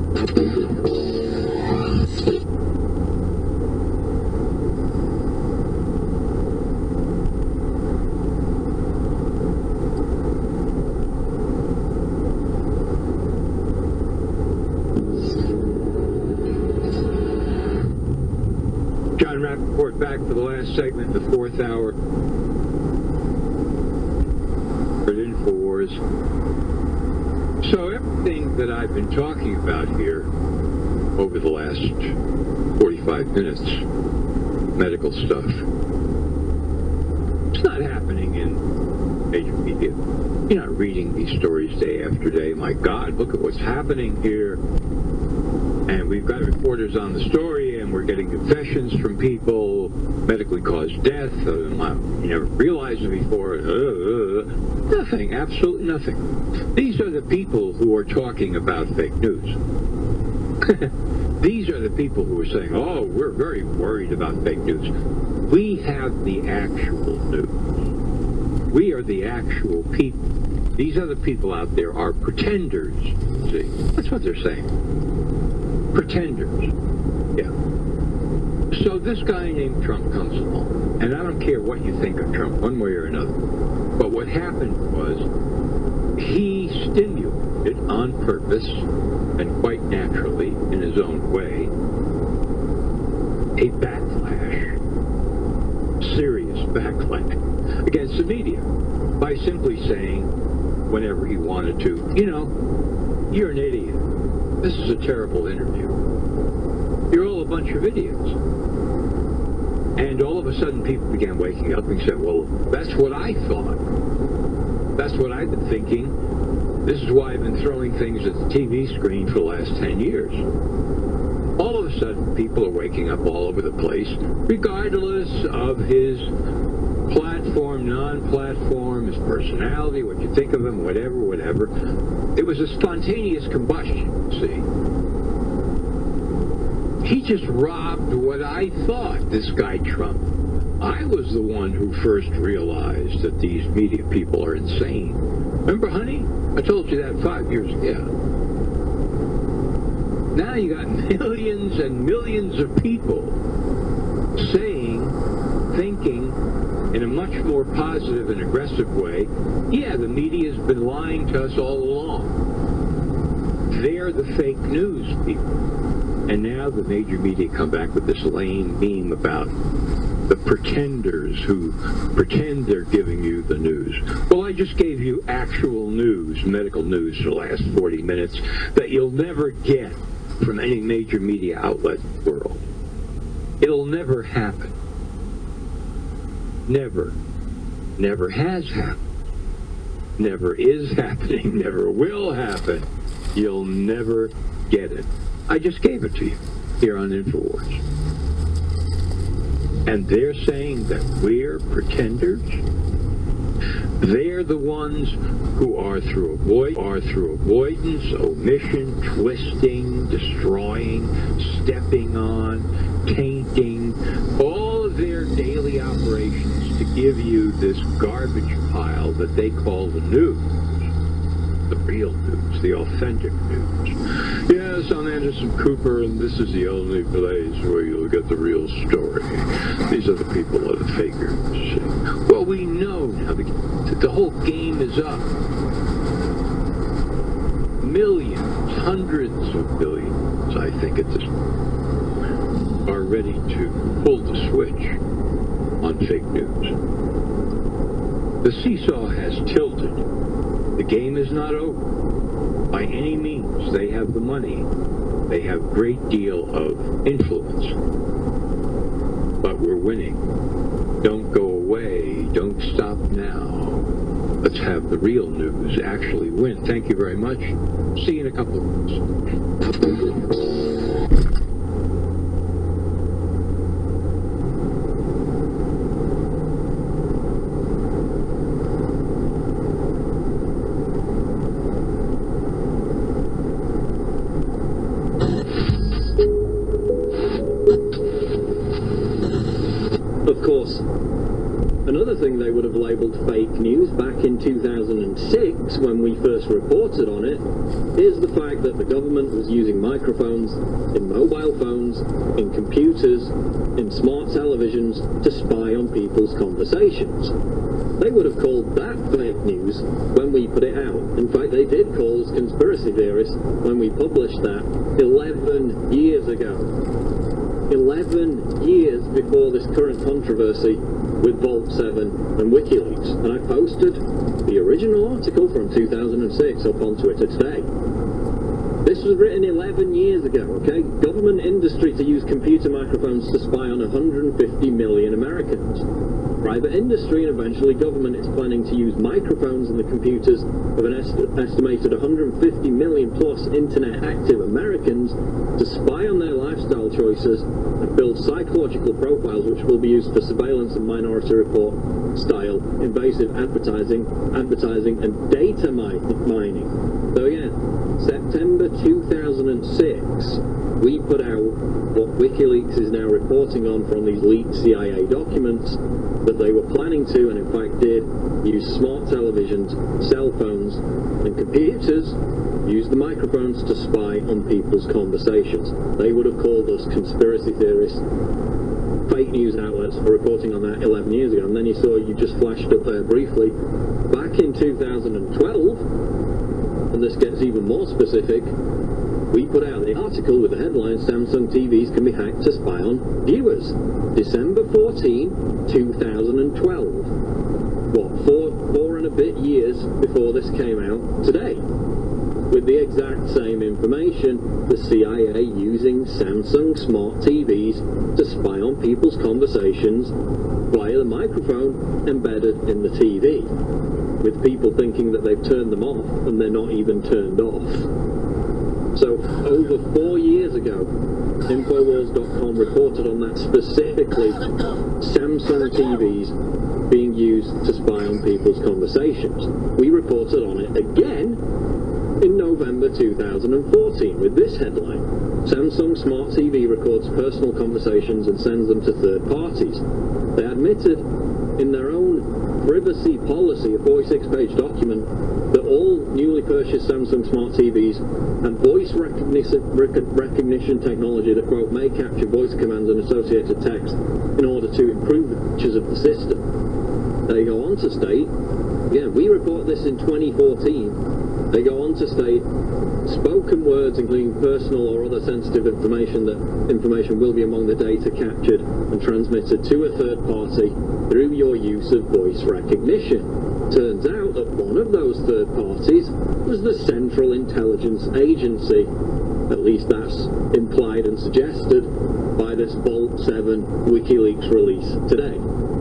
Glenn Rappaport back for the last segment, the fourth hour. For InfoWars. So everything that I've been talking about here over the last forty-five minutes, medical stuff, it's not happening in major media. You're not reading these stories day after day. My God, look at what's happening here. And we've got reporters on the story, and we're getting confessions from people, medically caused death, uh, you never realized it before, uh, uh, nothing, absolutely nothing. These are the people who are talking about fake news. These are the people who are saying, oh, we're very worried about fake news. We have the actual news. We are the actual people. These other people out there are pretenders. See, that's what they're saying. Pretenders. Yeah. So this guy named Trump comes along, and I don't care what you think of Trump, one way or another, but what happened was he stimulated on purpose and quite naturally in his own way a backlash, serious backlash against the media by simply saying whenever he wanted to, you know, you're an idiot. This is a terrible interview. You're all a bunch of idiots. And all of a sudden people began waking up and said, well, that's what I thought. That's what I've been thinking. This is why I've been throwing things at the T V screen for the last ten years. All of a sudden people are waking up all over the place, regardless of his platform, non-platform, his personality, what you think of him, whatever, whatever. It was a spontaneous combustion, see. He just robbed what I thought, this guy Trump. I was the one who first realized that these media people are insane. Remember, honey? I told you that five years ago. Now you got millions and millions of people saying, thinking, in a much more positive and aggressive way, yeah, the media has been lying to us all along. They're the fake news people. And now the major media come back with this lame meme about the pretenders who pretend they're giving you the news. Well, I just gave you actual news, medical news for the last forty minutes that you'll never get from any major media outlet in the world. It'll never happen. Never, never has happened, never is happening, never will happen. You'll never get it. I just gave it to you here on InfoWars. And they're saying that we're pretenders? They're the ones who are through avoid are through avoidance, omission, twisting, destroying, stepping on, tainting, all of their daily operations to give you this garbage pile that they call the news. The real news, the authentic news. Yes, I'm Anderson Cooper, and this is the only place where you'll get the real story. These are the people that are fakers. Well, we know now that the whole game is up. Millions, hundreds of billions, I think, at this point, are ready to pull the switch on fake news. The seesaw has tilted. The game is not over. By any means, they have the money. They have a great deal of influence. But we're winning. Don't go away. Don't stop now. Let's have the real news actually win. Thank you very much. See you in a couple of minutes. Thing they would have labelled fake news back in two thousand six when we first reported on it is the fact that the government was using microphones in mobile phones, in computers, in smart televisions to spy on people's conversations. They would have called that fake news when we put it out. In fact, they did call us conspiracy theorists when we published that eleven years ago. eleven eleven years before this current controversy with Vault seven and WikiLeaks. And I posted the original article from two thousand six up on Twitter today. This was written eleven years ago, okay? Government industry to use computer microphones to spy on one hundred fifty million Americans. Private industry and eventually government is planning to use microphones in the computers of an est estimated one hundred fifty million plus internet active Americans to spy on their lifestyle choices and build psychological profiles which will be used for surveillance and Minority Report style invasive advertising, advertising and data mi mining. So again, September two thousand six, we put out what WikiLeaks is now reporting on from these leaked C I A documents, that they were planning to, and in fact did, use smart televisions, cell phones, and computers, use the microphones to spy on people's conversations. They would have called us conspiracy theorists, fake news outlets for reporting on that eleven years ago. And then you saw, you just flashed up there briefly, back in two thousand twelve, and this gets even more specific, we put out the article with the headline, Samsung T Vs can be hacked to spy on viewers. December fourteenth, two thousand twelve. What, four, four and a bit years before this came out today. With the exact same information, the C I A using Samsung smart T Vs to spy on people's conversations via the microphone embedded in the T V. With people thinking that they've turned them off and they're not even turned off. So, over four years ago, Infowars dot com reported on that specifically, Samsung T Vs being used to spy on people's conversations. We reported on it again in November two thousand fourteen with this headline, Samsung Smart T V records personal conversations and sends them to third parties. They admitted in their own privacy policy, a forty-six page document, that all newly purchased Samsung Smart T Vs and voice recognition, recognition technology that, quote, may capture voice commands and associated text in order to improve the features of the system. They go on to state, again, we report this in twenty fourteen, they go on to state, spoken words including personal or other sensitive information, that information will be among the data captured and transmitted to a third party through your use of voice recognition. Turns out that one of those third parties was the Central Intelligence Agency. At least that's implied and suggested by this Vault seven WikiLeaks release today.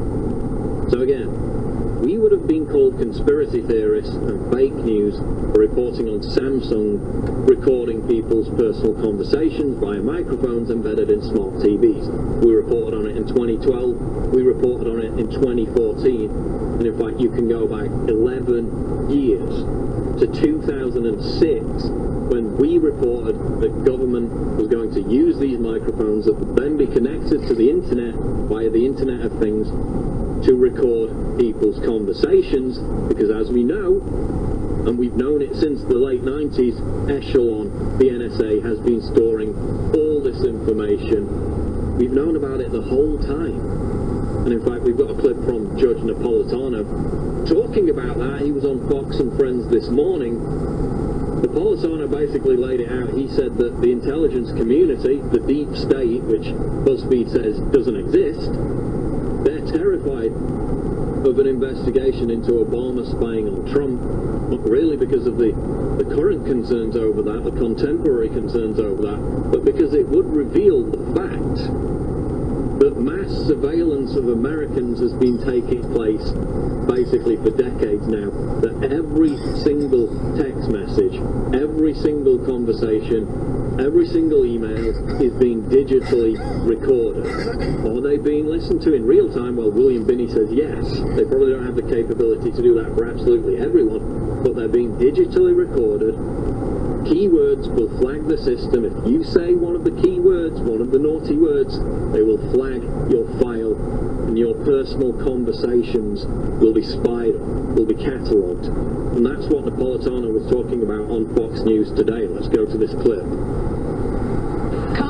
So again, we would have been called conspiracy theorists and fake news for reporting on Samsung recording people's personal conversations via microphones embedded in smart T Vs. We reported on it in twenty twelve, we reported on it in twenty fourteen, and in fact you can go back eleven years to two thousand six when we reported that government was going to use these microphones that would then be connected to the internet via the Internet of Things to record people's conversations, because as we know, and we've known it since the late nineties, Echelon, the N S A, has been storing all this information. We've known about it the whole time. And in fact, we've got a clip from Judge Napolitano talking about that. He was on Fox and Friends this morning. Napolitano basically laid it out. He said that the intelligence community, the deep state, which BuzzFeed says doesn't exist, they're terrified of an investigation into Obama spying on Trump, not really because of the, the current concerns over that, the contemporary concerns over that, but because it would reveal the fact that mass surveillance of Americans has been taking place basically for decades now, that every single text message, every single conversation, every single email is being digitally recorded. Are they being listened to in real time? Well, William Binney says yes. They probably don't have the capability to do that for absolutely everyone, but they're being digitally recorded. Keywords will flag the system. If you say one of the keywords, one of the naughty words, they will flag your file, and your personal conversations will be spied on, will be catalogued. And that's what Napolitano was talking about on Fox News today. Let's go to this clip. Congress now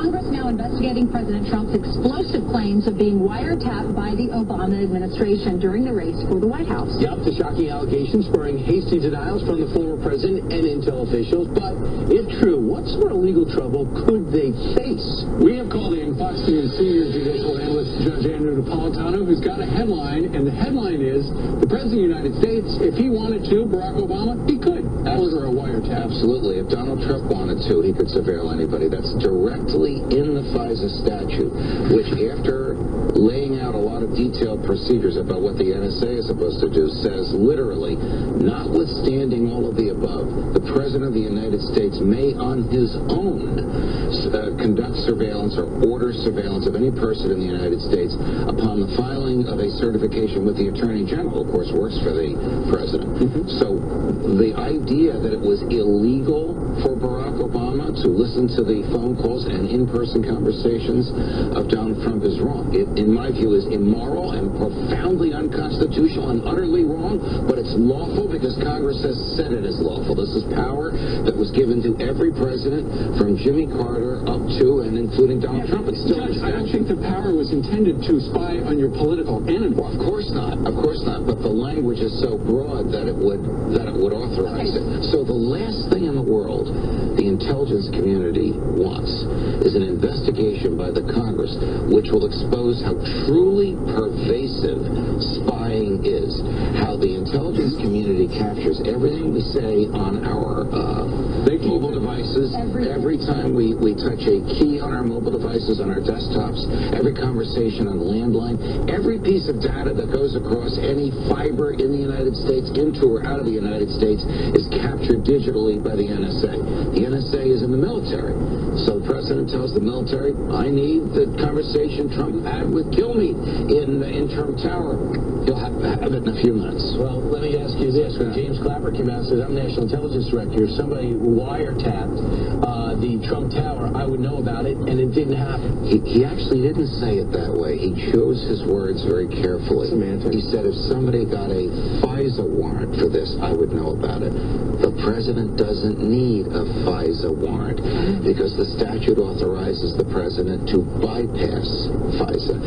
now investigating President Trump's explosive claims of being wiretapped by the Obama administration during the race for the White House. Yep, the shocking allegations spurring hasty denials from the former president and intel officials. But if true, what sort of legal trouble could they face? We have called in Fox News senior judicial analyst Judge Andrew Napolitano, who's got a headline, and the headline is, the President of the United States, if he wanted to, Barack Obama, he could order a wiretap. Absolutely. If Donald Trump wanted to, he could surveil anybody. That's directly in the FISA statute, which after laying out a lot of detailed procedures about what the N S A is supposed to do, says literally, notwithstanding all of the above, the President of the United States may on his own uh, conduct surveillance or order surveillance of any person in the United States upon the filing of a certification with the Attorney General, of course, works for the President. Mm-hmm. So the idea that it was illegal for Barack Obama to listen to the phone calls and in-person conversations of Donald Trump is wrong. It, in my view, is immoral and profoundly unconstitutional and utterly wrong, but it's lawful because Congress has said it is lawful. This is power that was given to every president from Jimmy Carter up to and including Donald yeah, Trump. It's still Judge, I don't think the power was intended to spy on your political enemy. Well, of course not. Of course not. But the language is so broad that it would that it would authorize it. So the last thing in the world the intelligence community wants is an investigation by the Congress which will expose how truly pervasive spying is, how the intelligence community captures everything we say on our uh, mobile devices, every time we, we touch a key on our mobile devices, on our desktops, every conversation on the landline, every piece of data that goes across any fiber in the United States into or out of the United States is captured digitally by the N S A. The N S A is in the military. So the president tells the military, I need the conversation Trump had with Kilmeade in, in Trump Tower. He'll have, have it in a few minutes. Well, let me ask you this. When James Clapper came out and said, I'm National Intelligence Director, if somebody wiretapped uh, the Trump Tower, I would know about it, and it didn't happen. He, he actually didn't say it that way. He chose his words very carefully. Semantics. He said, if somebody got a FISA warrant for this, I would know about it. The president doesn't need a FISA warrant because the statute authorizes the president to bypass FISA.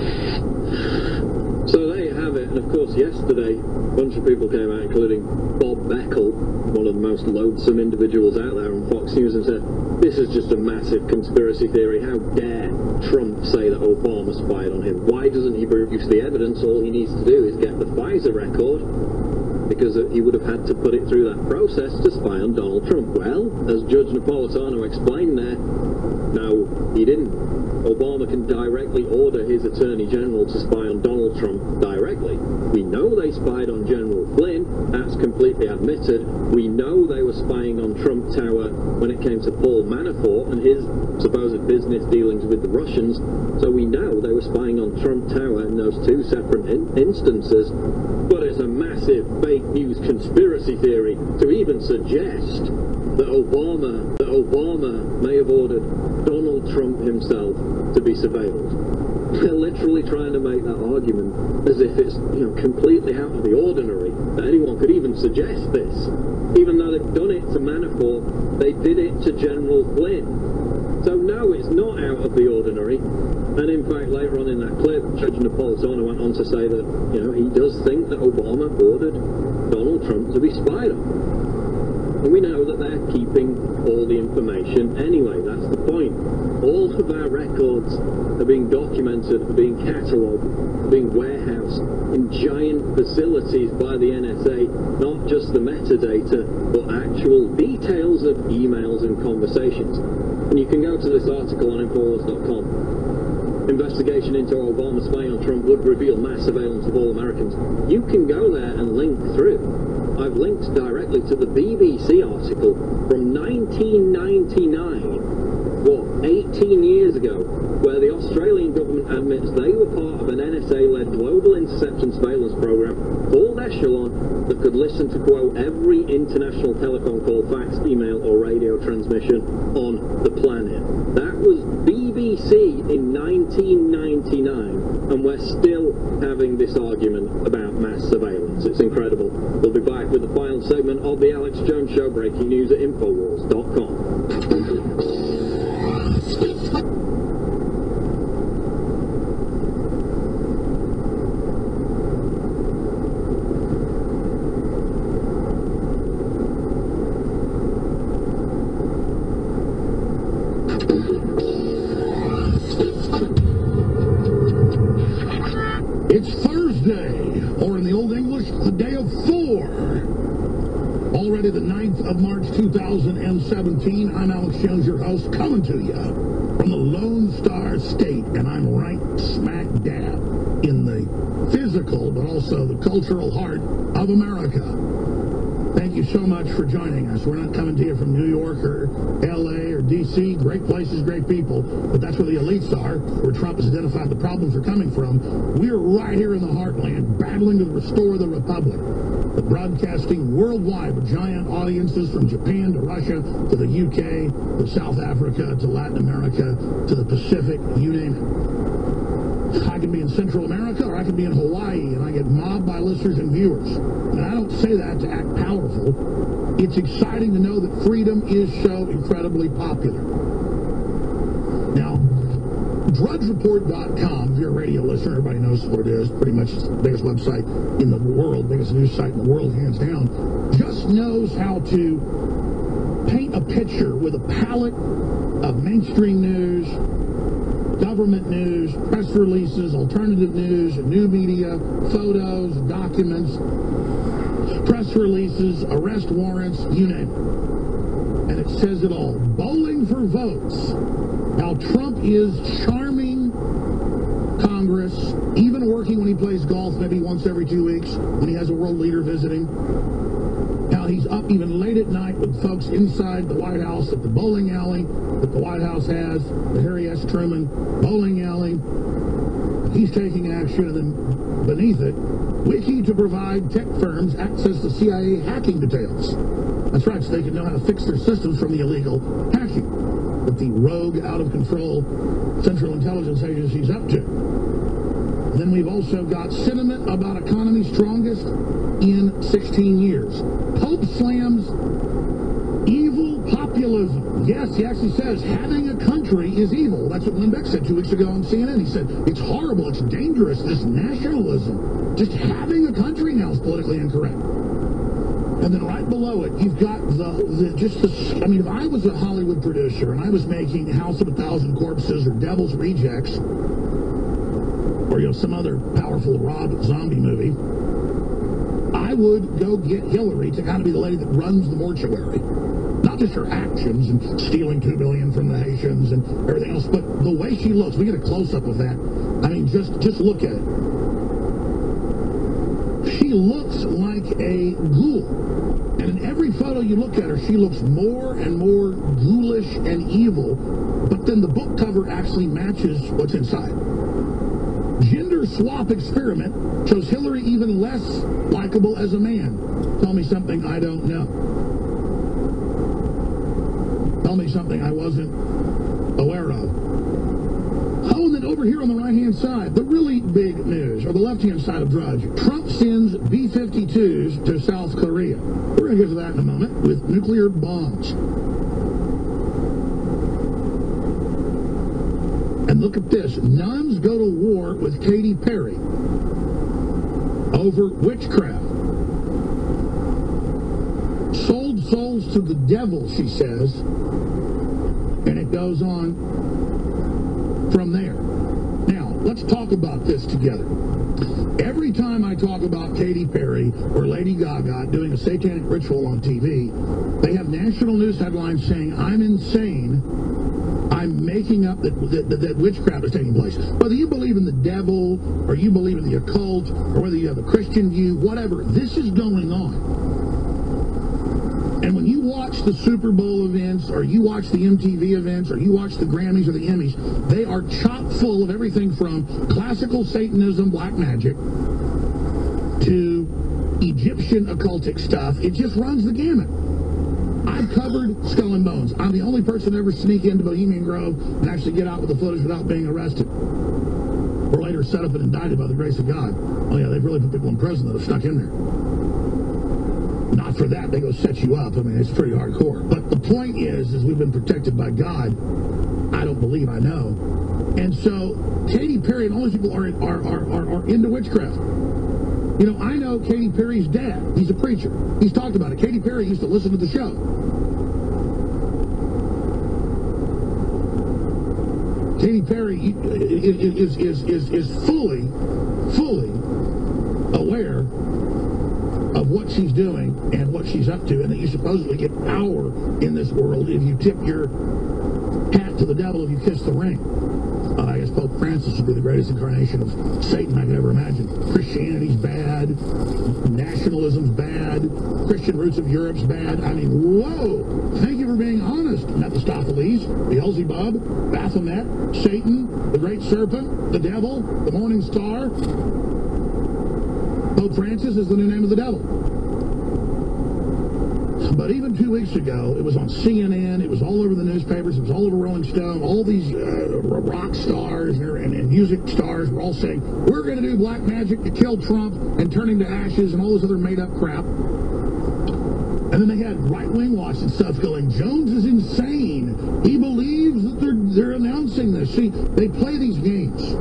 So there you have it. And of course, yesterday, a bunch of people came out, including Bob Beckel, one of the most loathsome individuals out there on Fox News, and said, this is just a massive conspiracy theory. How dare Trump say that Obama spied on him? Why doesn't he produce the evidence? All he needs to do is get the FISA record, because he would have had to put it through that process to spy on Donald Trump. Well, as Judge Napolitano explained there, no, he didn't. Obama can directly order his Attorney General to spy on Donald Trump directly. We know they spied on General Flynn. That's completely admitted. We know they were spying on Trump Tower when it came to Paul Manafort and his supposed business dealings with the Russians. So we know they were spying on Trump Tower in those two separate in instances. But it's a massive fake news conspiracy theory to even suggest that Obama, that Obama may have ordered Donald Trump himself to be surveilled. They're literally trying to make that argument as if it's, you know, completely out of the ordinary that anyone could even suggest this. Even though they've done it to Manafort, they did it to General Flynn. So no, it's not out of the ordinary. And in fact, later on in that clip, Judge Napolitano went on to say that, you know, he does think that Obama ordered Donald Trump to be spied on. And we know that they're keeping all the information anyway. That's the point. All of our records are being documented, are being catalogued, are being warehoused in giant facilities by the N S A, not just the metadata, but actual details of emails and conversations. And you can go to this article on Infowars dot com. Investigation into Obama spying on Trump would reveal mass surveillance of all Americans. You can go there and link through. I've linked directly to the B B C article from nineteen ninety-nine, what, eighteen years ago, where the Australian government admits they were part of an N S A-led global interception surveillance program called Echelon that could listen to, quote, every international telephone call, fax, email or radio transmission on the planet. That was B B C in nineteen ninety-nine, and we're still having this argument about mass surveillance. It's incredible. We'll be back with the final segment of the Alex Jones Show, breaking news at Infowars dot com. It's Thursday, or in the Old English, the day of four. Already the ninth of March two thousand seventeen. I'm Alex Jones, your host, coming to you from the Lone Star State, and I'm right smack dab in the physical, but also the cultural heart of America. Thank you so much for joining us. We're not coming to you from New York or L A or D C. Great places, great people, but that's where the elites are, where Trump has identified the problems are coming from. We're right here in the heartland, battling to restore the republic. But broadcasting worldwide with giant audiences from Japan to Russia to the U K to South Africa to Latin America to the Pacific, you name it. I can be in Central America or I can be in Hawaii, and I get mobbed by listeners and viewers. And I don't say that to act powerful. It's exciting to know that freedom is so incredibly popular. Now, drudge report dot com, if you're a radio listener, everybody knows what it is. Pretty much the biggest website in the world, biggest news site in the world, hands down. Just knows how to paint a picture with a palette of mainstream news, government news, press releases, alternative news, new media, photos, documents, press releases, arrest warrants, you name it. And it says it all. Bowling for votes. How Trump is charming Congress, even working when he plays golf maybe once every two weeks, when he has a world leader visiting. How he's up even late at night with folks inside the White House at the bowling alley that the White House has, the Harry S. Truman bowling alley. He's taking action, and then beneath it, wiki to provide tech firms access to C I A hacking details. That's right, so they can know how to fix their systems from the illegal hacking that the rogue, out-of-control Central Intelligence Agency's up to. And then we've also got sentiment about economy strongest in sixteen years. Pope slams evil populism. Yes, he actually says having a country is evil. That's what Lynn Beck said two weeks ago on C N N. He said, it's horrible, it's dangerous, this nationalism. Just having a country now is politically incorrect. And then right below it, you've got the, the just the, I mean, if I was a Hollywood producer and I was making House of a Thousand Corpses or Devil's Rejects, or, you know, some other powerful Rob Zombie movie, I would go get Hillary to kind of be the lady that runs the mortuary. Not just her actions and stealing two billion dollars from the Haitians and everything else, but the way she looks. We get a close-up of that. I mean, just, just look at it. She looks like a ghoul. And in every photo you look at her, she looks more and more ghoulish and evil, but then the book cover actually matches what's inside. Gender swap experiment shows Hillary even less likable as a man. Tell me something I don't know. Tell me something I wasn't aware of. Oh, and then over here on the right-hand side, the really big news, or the left-hand side of Drudge, Trump sends B fifty-twos to South Korea. We're going to get to that in a moment with nuclear bombs. And look at this. Nuns go to war with Katy Perry over witchcraft. Sold souls to the devil, she says. And it goes on from there. Now, let's talk about this together. Every time I talk about Katy Perry or Lady Gaga doing a satanic ritual on T V, they have national news headlines saying, I'm insane. I'm making up that, that, that witchcraft is taking place. Whether you believe in the devil, or you believe in the occult, or whether you have a Christian view, whatever, this is going on. And when you watch the Super Bowl events, or you watch the M T V events, or you watch the Grammys or the Emmys, they are chock full of everything from classical Satanism, black magic, to Egyptian occultic stuff. It just runs the gamut. I've covered Skull and Bones. I'm the only person to ever sneak into Bohemian Grove and actually get out with the footage without being arrested. Or later set up and indicted by the grace of God. Oh yeah, they've really put people in prison that are stuck in there. Not for that, they go set you up. I mean, it's pretty hardcore. But the point is, is we've been protected by God. I don't believe I know. And so, Katy Perry and all these people are, are, are, are, are into witchcraft. You know, I know Katy Perry's dad. He's a preacher. He's talked about it. Katy Perry used to listen to the show. Katy Perry is, is, is, is fully, fully aware of what she's doing and what she's up to, and that you supposedly get power in this world if you tip your hat to the devil, if you kiss the ring. Uh, I guess Pope Francis would be the greatest incarnation of Satan I could ever imagine. Christianity's bad. Nationalism's bad. Christian roots of Europe's bad. I mean, whoa! Thank you for being honest. Mephistopheles, Beelzebub, Baphomet, Satan, the great serpent, the devil, the morning star. Pope Francis is the new name of the devil. But even two weeks ago, it was on C N N, it was all over the newspapers, it was all over Rolling Stone, all these uh, rock stars and, and music stars were all saying, we're going to do black magic to kill Trump and turn him to ashes and all this other made-up crap. And then they had right-wing watch and stuff going, Jones is insane. He believes that they're, they're announcing this. See, they play these games.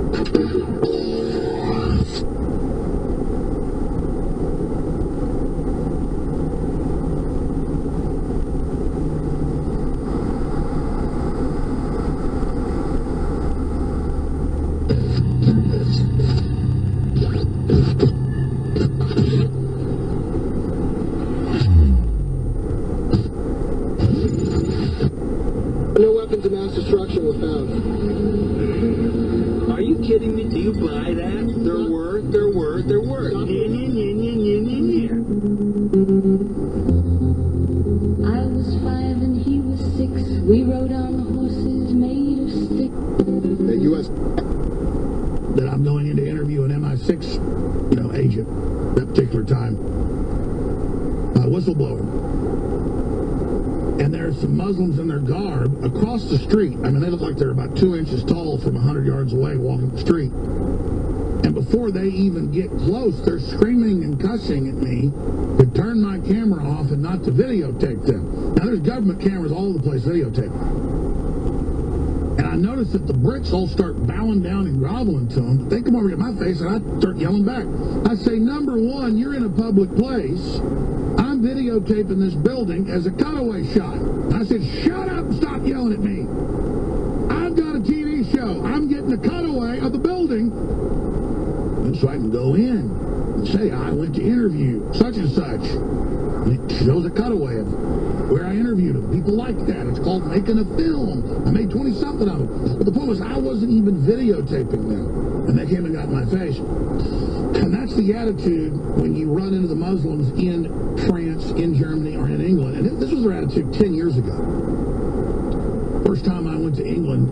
No weapons of mass destruction were found. Are you kidding me? Do you buy that? Their word, their word, their word. Stop. Yeah, yeah, yeah, yeah, yeah, yeah, yeah. I was five and he was six. We rode on horses made of sticks. The U S That I'm going in to interview an M I six, you know, agent that particular time. A whistleblower. And there's some Muslims in their garb across the street. I mean, they look like they're about two inches tall from a hundred yards away walking the street. And before they even get close, they're screaming and cussing at me to turn my camera off and not to videotape them. Now, there's government cameras all over the place videotaping. And I noticed that the bricks all start bowing down and groveling to them. But they come over to my face and I start yelling back. I say, number one, you're in a public place. I'm videotaping this building as a cutaway shot. And I said, shut up and stop yelling at me. I've got a T V show. I'm getting a cutaway of the building. And so I can go in and say, I went to interview such and such. And it shows a cutaway of where I interviewed them. People like that. It's called making a film. I made twenty-something of them. But the point was, I wasn't even videotaping them. And they came and got in my face. And that's the attitude when you run into the Muslims in France, in Germany, or in England. And this was their attitude ten years ago. First time I went to England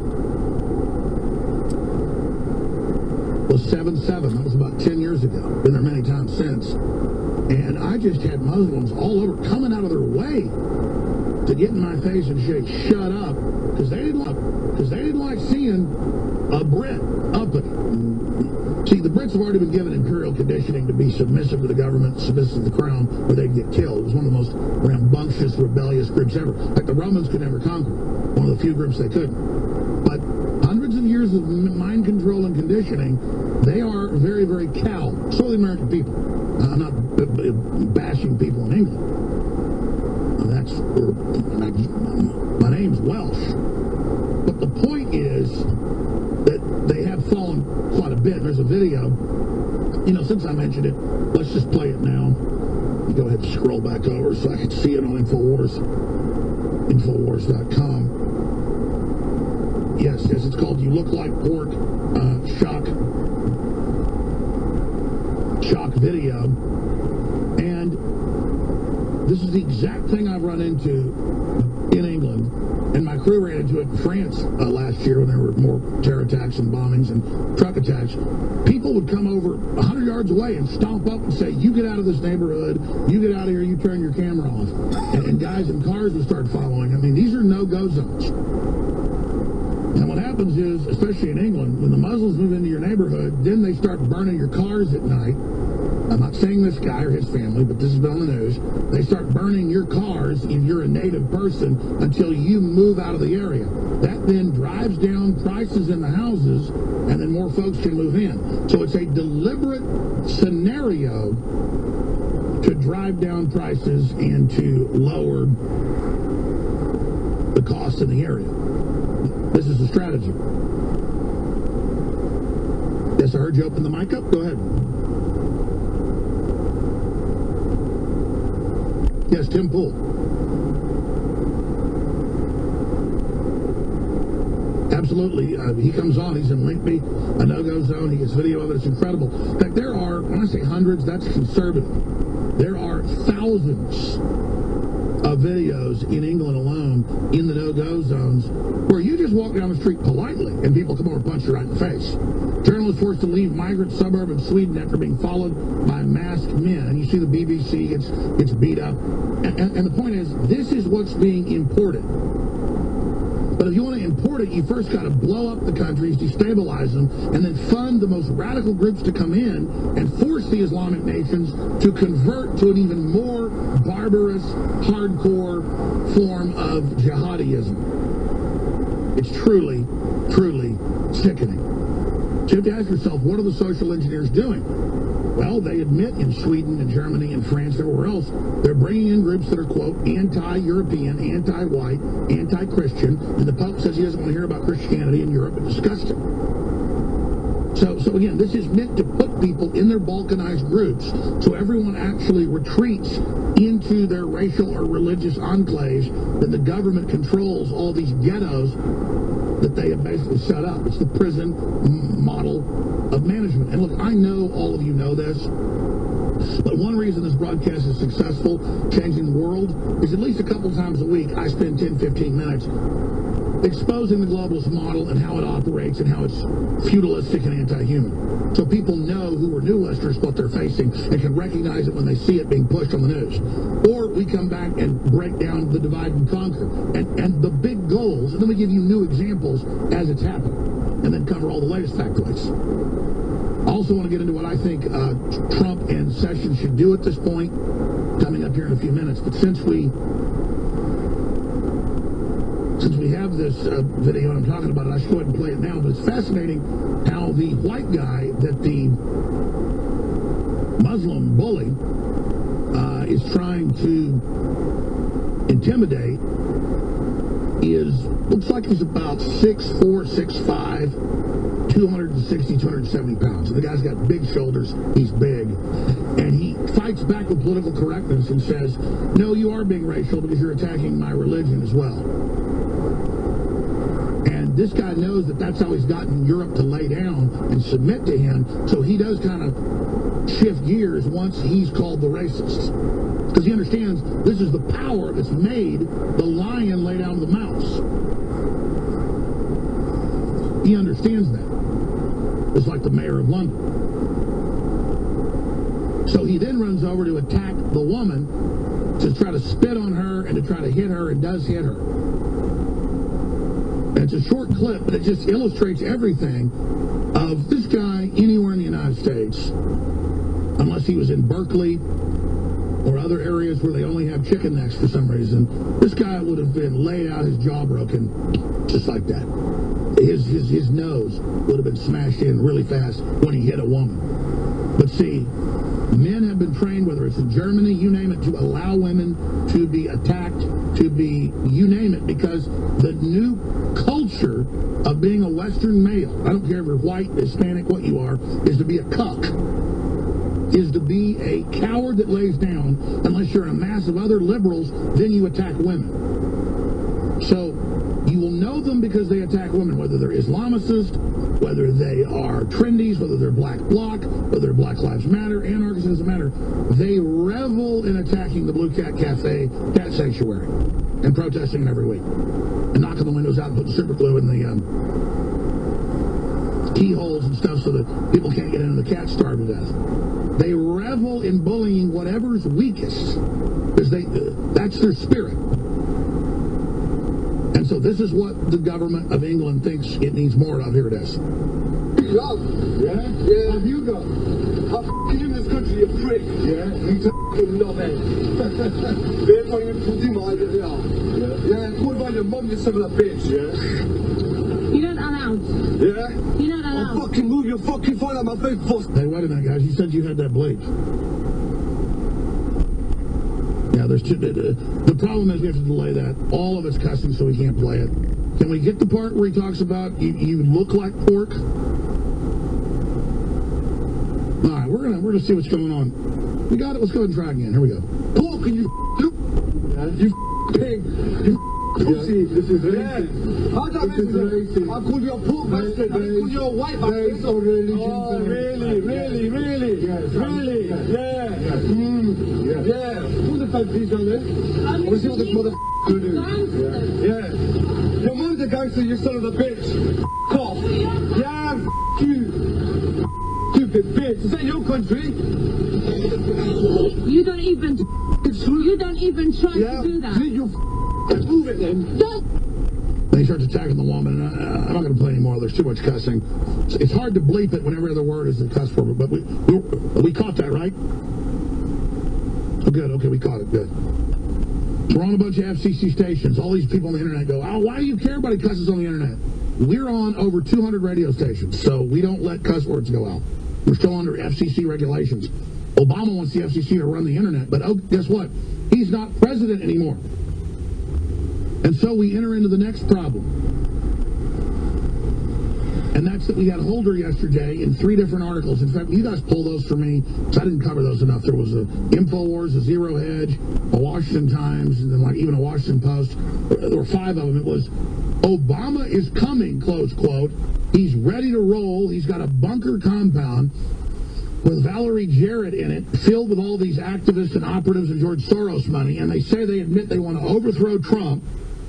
was seven seven. That was about ten years ago. Been there many times since. And I just had Muslims all over coming out of their way to get in my face and say, shut up. Because they didn't like, because they didn't like seeing a Brit uppity. See, the Brits have already been given imperial conditioning to be submissive to the government, submissive to the crown, or they'd get killed. It was one of the most rambunctious, rebellious groups ever. Like the Romans could never conquer. One of the few groups they couldn't. But hundreds of years of mind control and conditioning, they are very, very cow. So are the American people. Uh, I'm not b b bashing people in England. Uh, that's or, I, my name's Welsh. But the point is that they have fallen quite a bit. There's a video. You know, since I mentioned it, let's just play it now. Go ahead and scroll back over so I can see it on InfoWars. Infowars dot com. Yes, yes, it's called You Look Like Pork uh, Shock Shock Video. And this is the exact thing I've run into in England. And my crew ran into it in France uh, last year when there were more terror attacks and bombings and truck attacks. People would come over one hundred yards away and stomp up and say, you get out of this neighborhood, you get out of here, you turn your camera off. And, and guys in cars would start following. I mean, these are no-go zones. And what happens is, especially in England, when the Muslims move into your neighborhood, then they start burning your cars at night. I'm not saying this guy or his family, but this has been on the news. They start burning your cars if you're a native person until you move out of the area. That then drives down prices in the houses, and then more folks can move in. So it's a deliberate scenario to drive down prices and to lower the cost in the area. This is the strategy. Yes, I heard you open the mic up. Go ahead. Yes, Tim Pool. Absolutely. Uh, he comes on. He's in Linkby, a no-go zone. He gets video of it. It's incredible. In fact, there are, when I say hundreds, that's conservative. There are thousands of videos in England alone in the no-go zones where you just walk down the street politely and people come over and punch you right in the face. Journalists forced to leave migrant suburb in Sweden after being followed by masked men. And you see the B B C gets, gets beat up. And, and, and the point is, this is what's being imported. But if you want to import it, you first got to blow up the countries, destabilize them, and then fund the most radical groups to come in and force the Islamic nations to convert to an even more barbarous, hardcore form of jihadism. It's truly, truly sickening. So you have to ask yourself, what are the social engineers doing? Well, they admit in Sweden and Germany and France, everywhere else, they're bringing in groups that are, quote, anti-European, anti-white, anti-Christian, and the Pope says he doesn't want to hear about Christianity in Europe. It's disgusting. So, so again, this is meant to put people in their balkanized groups so everyone actually retreats into their racial or religious enclaves, that the government controls all these ghettos that they have basically set up. It's the prison model of management. And look, I know all of you know this, but one reason this broadcast is successful, changing the world, is at least a couple times a week I spend ten, fifteen minutes exposing the globalist model and how it operates and how it's feudalistic and anti-human. So people know who are new listeners what they're facing and can recognize it when they see it being pushed on the news. Or we come back and break down the divide and conquer and, and the big goals, and then we give you new examples as it's happening, and then cover all the latest factoids. I also want to get into what I think uh, Trump and Sessions should do at this point, coming up here in a few minutes. But since we since we have this uh, video and I'm talking about it, I should go ahead and play it now. But it's fascinating how the white guy that the Muslim bully uh, is trying to intimidate is, looks like he's about six four, six five, two sixty, two seventy pounds. And the guy's got big shoulders. He's big. And he fights back with political correctness and says, no, you are being racial because you're attacking my religion as well. And this guy knows that that's how he's gotten Europe to lay down and submit to him. So he does kind of shift gears once he's called the racist. Because he understands this is the power that's made the lion lay down to the mouse. He understands that. It's like the mayor of London. So he then runs over to attack the woman, to try to spit on her and to try to hit her, and does hit her. And it's a short clip, but it just illustrates everything of this guy anywhere in the United States, unless he was in Berkeley or other areas where they only have chicken necks for some reason. This guy would have been laid out, his jaw broken, just like that. His, his, his nose would have been smashed in really fast when he hit a woman. But see, men have been trained, whether it's in Germany, you name it, to allow women to be attacked, to be, you name it, because the new culture of being a Western male, I don't care if you're white, Hispanic, what you are, is to be a cuck, is to be a coward that lays down. Unless you're in a mass of other liberals, then you attack women. So you will know them because they attack women, whether they're Islamicists, whether they are trendies, whether they're black bloc, whether they're Black Lives Matter, anarchists, doesn't matter. They revel in attacking the Blue Cat Cafe, Cat Sanctuary, and protesting it every week, and knocking the windows out and putting super glue in the um, keyholes and stuff so that people can't get in and the cats starve to death. They revel in bullying whatever's weakest, because they uh, that's their spirit. And so this is what the government of England thinks it needs more of. Here it is. Love. Yeah? Yeah. Have you got? How f***ing in this country, you prick. Yeah? You f***ing knobhead. They're trying to do my idea. Yeah? Yeah, called by your mum, you son of a bitch. Yeah? You're not allowed. Yeah? You're not allowed. I'll fucking move your fucking phone out my face, boss. Hey, wait a minute, guys. You said you had that bleach. Yeah, there's two. The, the problem is we have to delay that. All of it's cussing, so we can't play it. Can we get the part where he talks about you, you look like pork? All right, we're gonna we're gonna see what's going on. We got it. Let's go ahead and try again. Here we go. Pork, you you pig, you pussy. This is racist. How's that racist? I call you a pork bastard. I didn't call you a white bastard. Oh, really, really, really, Yes. really, Yes. yeah, Yes. mm. Yes. yeah. Pull the fence, please, down there. I want to see what this mother gonna do. Yeah. yeah. Your mum's a gangster, you son of a bitch. F off. Yeah, f you. Stupid bitch. Is that your country? You don't even. You don't even try Yeah. to do that. Did you f move it then? Don't. Then he starts attacking the woman, and I, I'm not going to play anymore. There's too much cussing. It's, it's hard to bleep it when every other word is a cuss word, but we, we we caught that, right? Oh, good. Okay, we caught it. Good. We're on a bunch of F C C stations. All these people on the internet go, oh, why do you care about he cusses on the internet? We're on over two hundred radio stations, so we don't let cuss words go out. We're still under F C C regulations. Obama wants the F C C to run the internet, but oh, guess what? He's not president anymore. And so we enter into the next problem. And that's that we had Holder yesterday in three different articles. In fact, you guys pull those for me, because I didn't cover those enough. There was a InfoWars, a Zero Hedge, a Washington Times, and then like even a Washington Post. There were five of them. It was, Obama is coming, close quote. He's ready to roll. He's got a bunker compound with Valerie Jarrett in it, filled with all these activists and operatives and George Soros money, and they say they admit they want to overthrow Trump.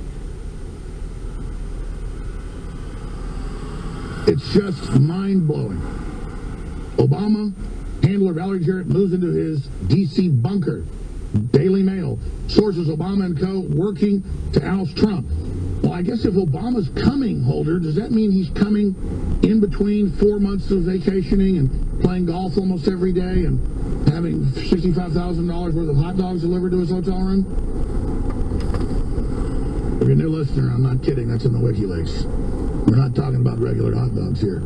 It's just mind-blowing. Obama, handler Valerie Jarrett, moves into his D C bunker. Daily Mail. Sources, Obama and co. working to oust Trump. Well, I guess if Obama's coming, Holder, does that mean he's coming in between four months of vacationing and playing golf almost every day and having sixty-five thousand dollars worth of hot dogs delivered to his hotel room? If you're a new listener, I'm not kidding. That's in the WikiLeaks. We're not talking about regular hot dogs here.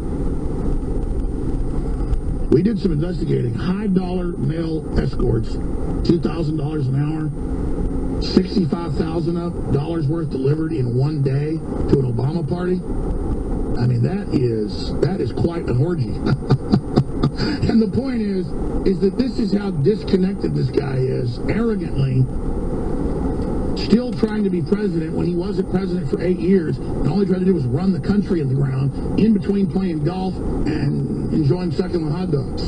We did some investigating. High-dollar male escorts, two thousand dollars an hour, sixty-five thousand dollars worth delivered in one day to an Obama party. I mean, that is that is quite an orgy. And the point is, is that this is how disconnected this guy is, arrogantly, still trying to be president when he wasn't president for eight years, and all he tried to do was run the country in the ground, in between playing golf and enjoying succulent hot dogs.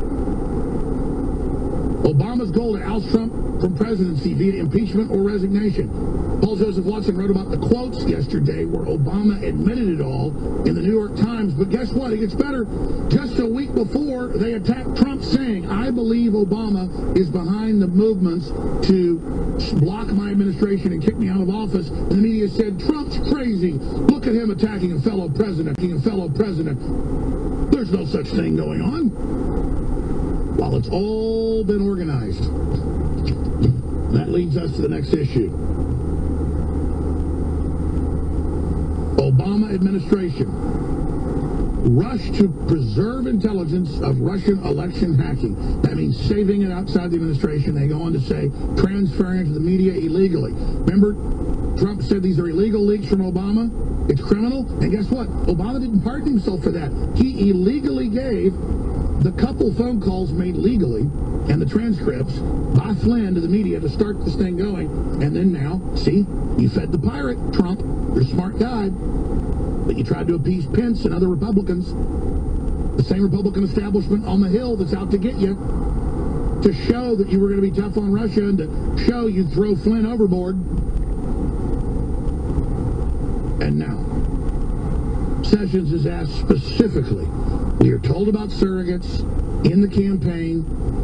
Obama's goal to oust Trump from presidency via impeachment or resignation. Paul Joseph Watson wrote about the quotes yesterday where Obama admitted it all in the New York Times, but guess what? It gets better. Just a week before, they attacked Trump saying, I believe Obama is behind the movements to block my administration and kick me out of office. And the media said, Trump's crazy. Look at him attacking a fellow president, a fellow president. There's no such thing going on. While it's all been organized. That leads us to the next issue. Obama administration rushed to preserve intelligence of Russian election hacking. That means saving it outside the administration. They go on to say transferring it to the media illegally. Remember, Trump said these are illegal leaks from Obama? It's criminal. And guess what? Obama didn't pardon himself for that. He illegally gave the couple phone calls made legally and the transcripts by Flynn to the media to start this thing going. And then now, see, you fed the pirate, Trump. You're a smart guy. But you tried to appease Pence and other Republicans, the same Republican establishment on the Hill that's out to get you, to show that you were going to be tough on Russia and to show you'd throw Flynn overboard. And now, Sessions is asked specifically, we are told about surrogates in the campaign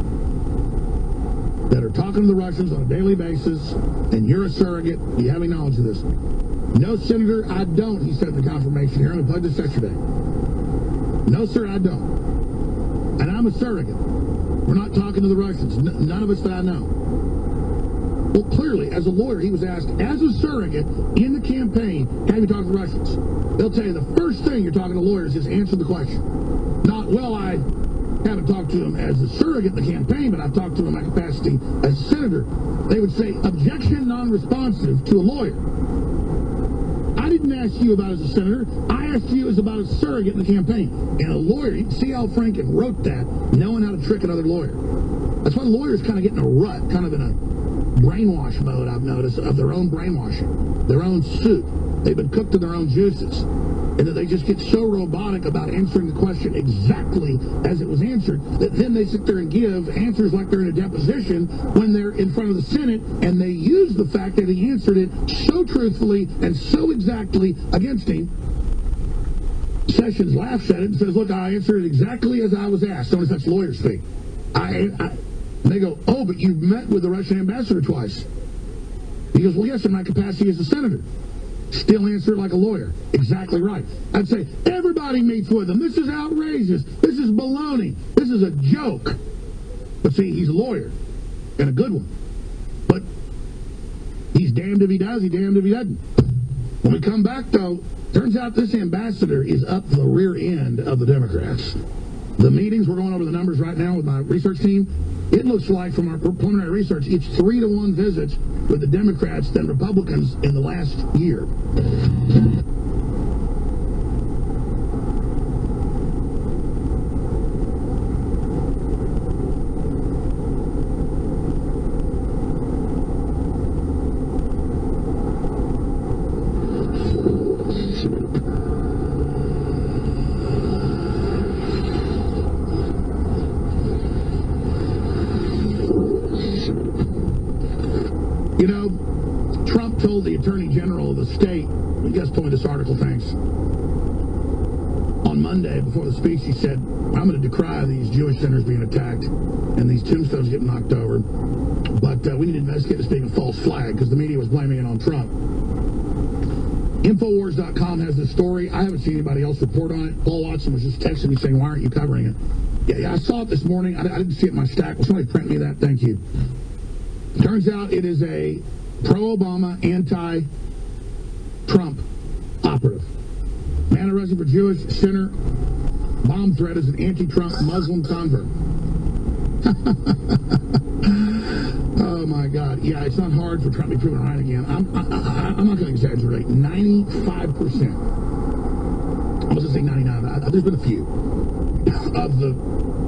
that are talking to the Russians on a daily basis, and you're a surrogate. Do you have any knowledge of this? No, Senator, I don't, he said in the confirmation hearing. I played this yesterday. No, sir, I don't. And I'm a surrogate. We're not talking to the Russians. N- none of us that I know. Well, clearly, as a lawyer, he was asked, as a surrogate in the campaign, have you talked to the Russians? They'll tell you the first thing you're talking to lawyers is answer the question. Not, well, I haven't talked to him as a surrogate in the campaign, but I've talked to him in my capacity as a senator. They would say, objection non-responsive to a lawyer. I didn't didn't ask you about as a senator. I asked you as about a surrogate in the campaign. And a lawyer, you can see Al Franken wrote that, knowing how to trick another lawyer. That's why lawyers kind of get in a rut, kind of in a brainwash mode, I've noticed, of their own brainwashing, their own soup. They've been cooked in their own juices. And that they just get so robotic about answering the question exactly as it was answered that then they sit there and give answers like they're in a deposition when they're in front of the Senate, and they use the fact that he answered it so truthfully and so exactly against him. Sessions laughs at it and says, look, I answered it exactly as I was asked. Notice that's lawyer speak. I, I, and they go, oh, but you've met with the Russian ambassador twice. He goes, well, yes, in my capacity as a senator. Still answer it like a lawyer. Exactly right. I'd say everybody meets with him. This is outrageous. This is baloney. This is a joke. But see, he's a lawyer, and a good one. But he's damned if he does, he's damned if he doesn't. When we come back, though, turns out this ambassador is up the rear end of the Democrats. The meetings, we're going over the numbers right now with my research team. It looks like, from our preliminary research, it's three to one visits with the Democrats than Republicans in the last year. You know, Trump told the Attorney General of the state, you guys told me this article, thanks, on Monday before the speech, he said, I'm going to decry these Jewish centers being attacked and these tombstones getting knocked over, but uh, we need to investigate this being a false flag, because the media was blaming it on Trump. Infowars dot com has this story. I haven't seen anybody else report on it. Paul Watson was just texting me saying, why aren't you covering it? Yeah, yeah, I saw it this morning. I, I didn't see it in my stack. Will somebody print me that? Thank you. Turns out it is a pro-Obama, anti-Trump operative. Man arrested for Jewish center bomb threat as an anti-Trump Muslim convert. Oh my God! Yeah, it's not hard for Trump to be proven right again. I'm, I, I, I'm not going to exaggerate. ninety-five percent. I was going to say ninety-nine. I, there's been a few of the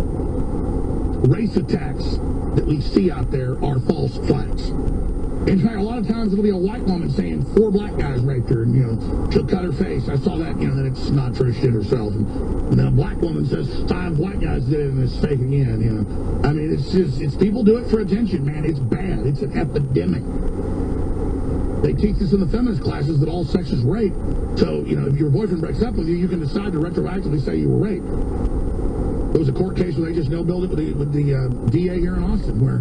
race attacks that we see out there are false flags. In fact, a lot of times it'll be a white woman saying four black guys raped her, and, you know, she'll cut her face. I saw that, you know, then it's not true, she did herself. And, and then a black woman says five white guys did it, and it's fake again, you know. I mean, it's just, it's people do it for attention, man. It's bad. It's an epidemic. They teach us in the feminist classes that all sex is rape. So, you know, if your boyfriend breaks up with you, you can decide to retroactively say you were raped. There was a court case where they just no-billed it with the, with the uh, D A here in Austin, where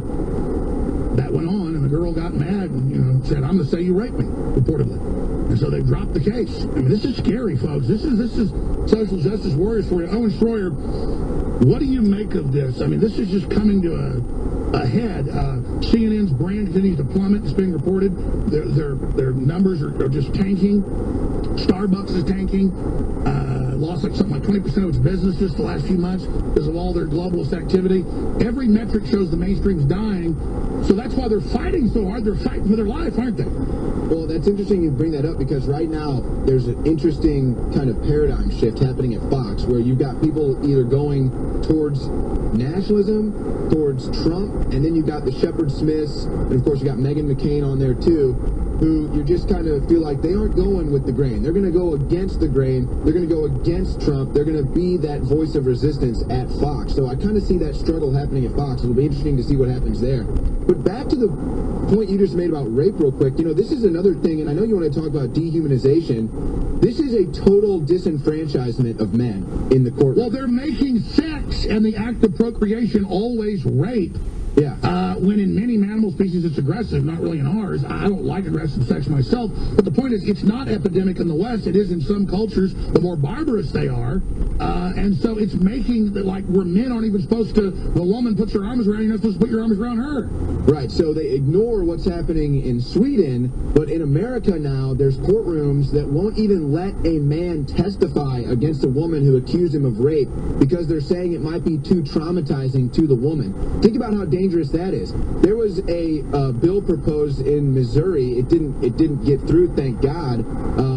that went on, and the girl got mad and, you know, said, I'm going to say you raped me, reportedly. And so they dropped the case. I mean, this is scary, folks. This is this is social justice warriors for you. Owen Schroyer, what do you make of this? I mean, this is just coming to a, a head. Uh, C N N's brand continues to plummet. It's being reported. Their, their, their numbers are, are just tanking. Starbucks is tanking. Uh, lost like something like twenty percent of its business just the last few months because of all their globalist activity. Every metric shows the mainstream's dying. So that's why they're fighting so hard. They're fighting for their life, aren't they? Well, that's interesting you bring that up, because right now there's an interesting kind of paradigm shift happening at Fox, where you've got people either going towards nationalism, towards Trump, and then you've got the Shepard Smiths, and of course you got Meghan McCain on there too, who you just kind of feel like they aren't going with the grain. They're going to go against the grain. They're going to go against Trump. They're going to be that voice of resistance at Fox. So I kind of see that struggle happening at Fox. It'll be interesting to see what happens there. But back to the point you just made about rape real quick. You know, this is another thing, and I know you want to talk about dehumanization. This is a total disenfranchisement of men in the court. Well, they're making sex and the act of procreation always rape. Yeah. Uh, when in many mammal species it's aggressive, not really in ours. I don't like aggressive sex myself, but the point is it's not epidemic in the West. It is in some cultures, the more barbarous they are. Uh, and so it's making that, like, where men aren't even supposed to, the woman puts her arms around you, you're not supposed to put your arms around her. Right, so they ignore what's happening in Sweden, but in America now, there's courtrooms that won't even let a man testify against a woman who accused him of rape because they're saying it might be too traumatizing to the woman. Think about how dangerous that is. There was a uh, bill proposed in Missouri. It didn't. It didn't get through. Thank God. Um, I, I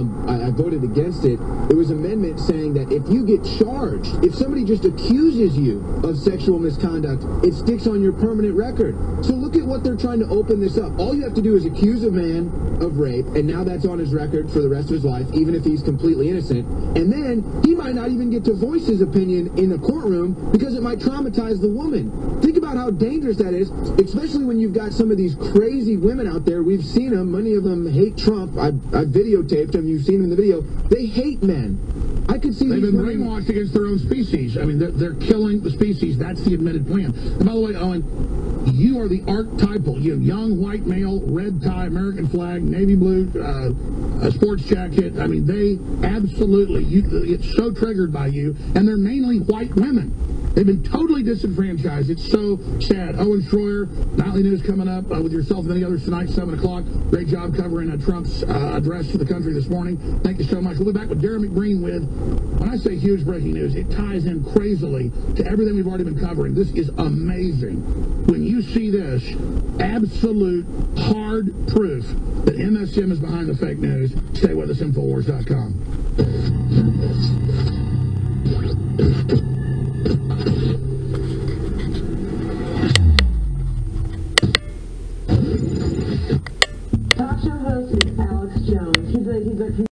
I voted against it. It was an amendment saying that if you get charged, if somebody just accuses you of sexual misconduct, it sticks on your permanent record. So look at what they're trying to open this up. All you have to do is accuse a man of rape, and now that's on his record for the rest of his life, even if he's completely innocent. And then he might not even get to voice his opinion in a courtroom because it might traumatize the woman. Think about how dangerous that is, especially when you've got some of these crazy women out there. We've seen them. Many of them hate Trump. I've, I've videotaped them. You've seen them in the video. They hate men. I could see They've these been women... brainwashed against their own species. I mean, they're, they're killing the species. That's the admitted plan. And by the way, Owen, you are the archetypal, you know, young white male, red tie, American flag, navy blue, uh, a sports jacket. I mean, they absolutely, you, it's so triggered by you, and they're mainly white women. They've been totally disenfranchised. It's so sad. Owen Schroyer, Nightly News coming up uh, with yourself and many others tonight, seven o'clock. Great job covering uh, Trump's uh, address to the country this morning. Thank you so much. We'll be back with Darren McBreen with, when I say huge breaking news, it ties in crazily to everything we've already been covering. This is amazing. When you see this, absolute hard proof that M S M is behind the fake news. Stay with us, Infowars dot com. Talk show host is Alex Jones. He's a, he's a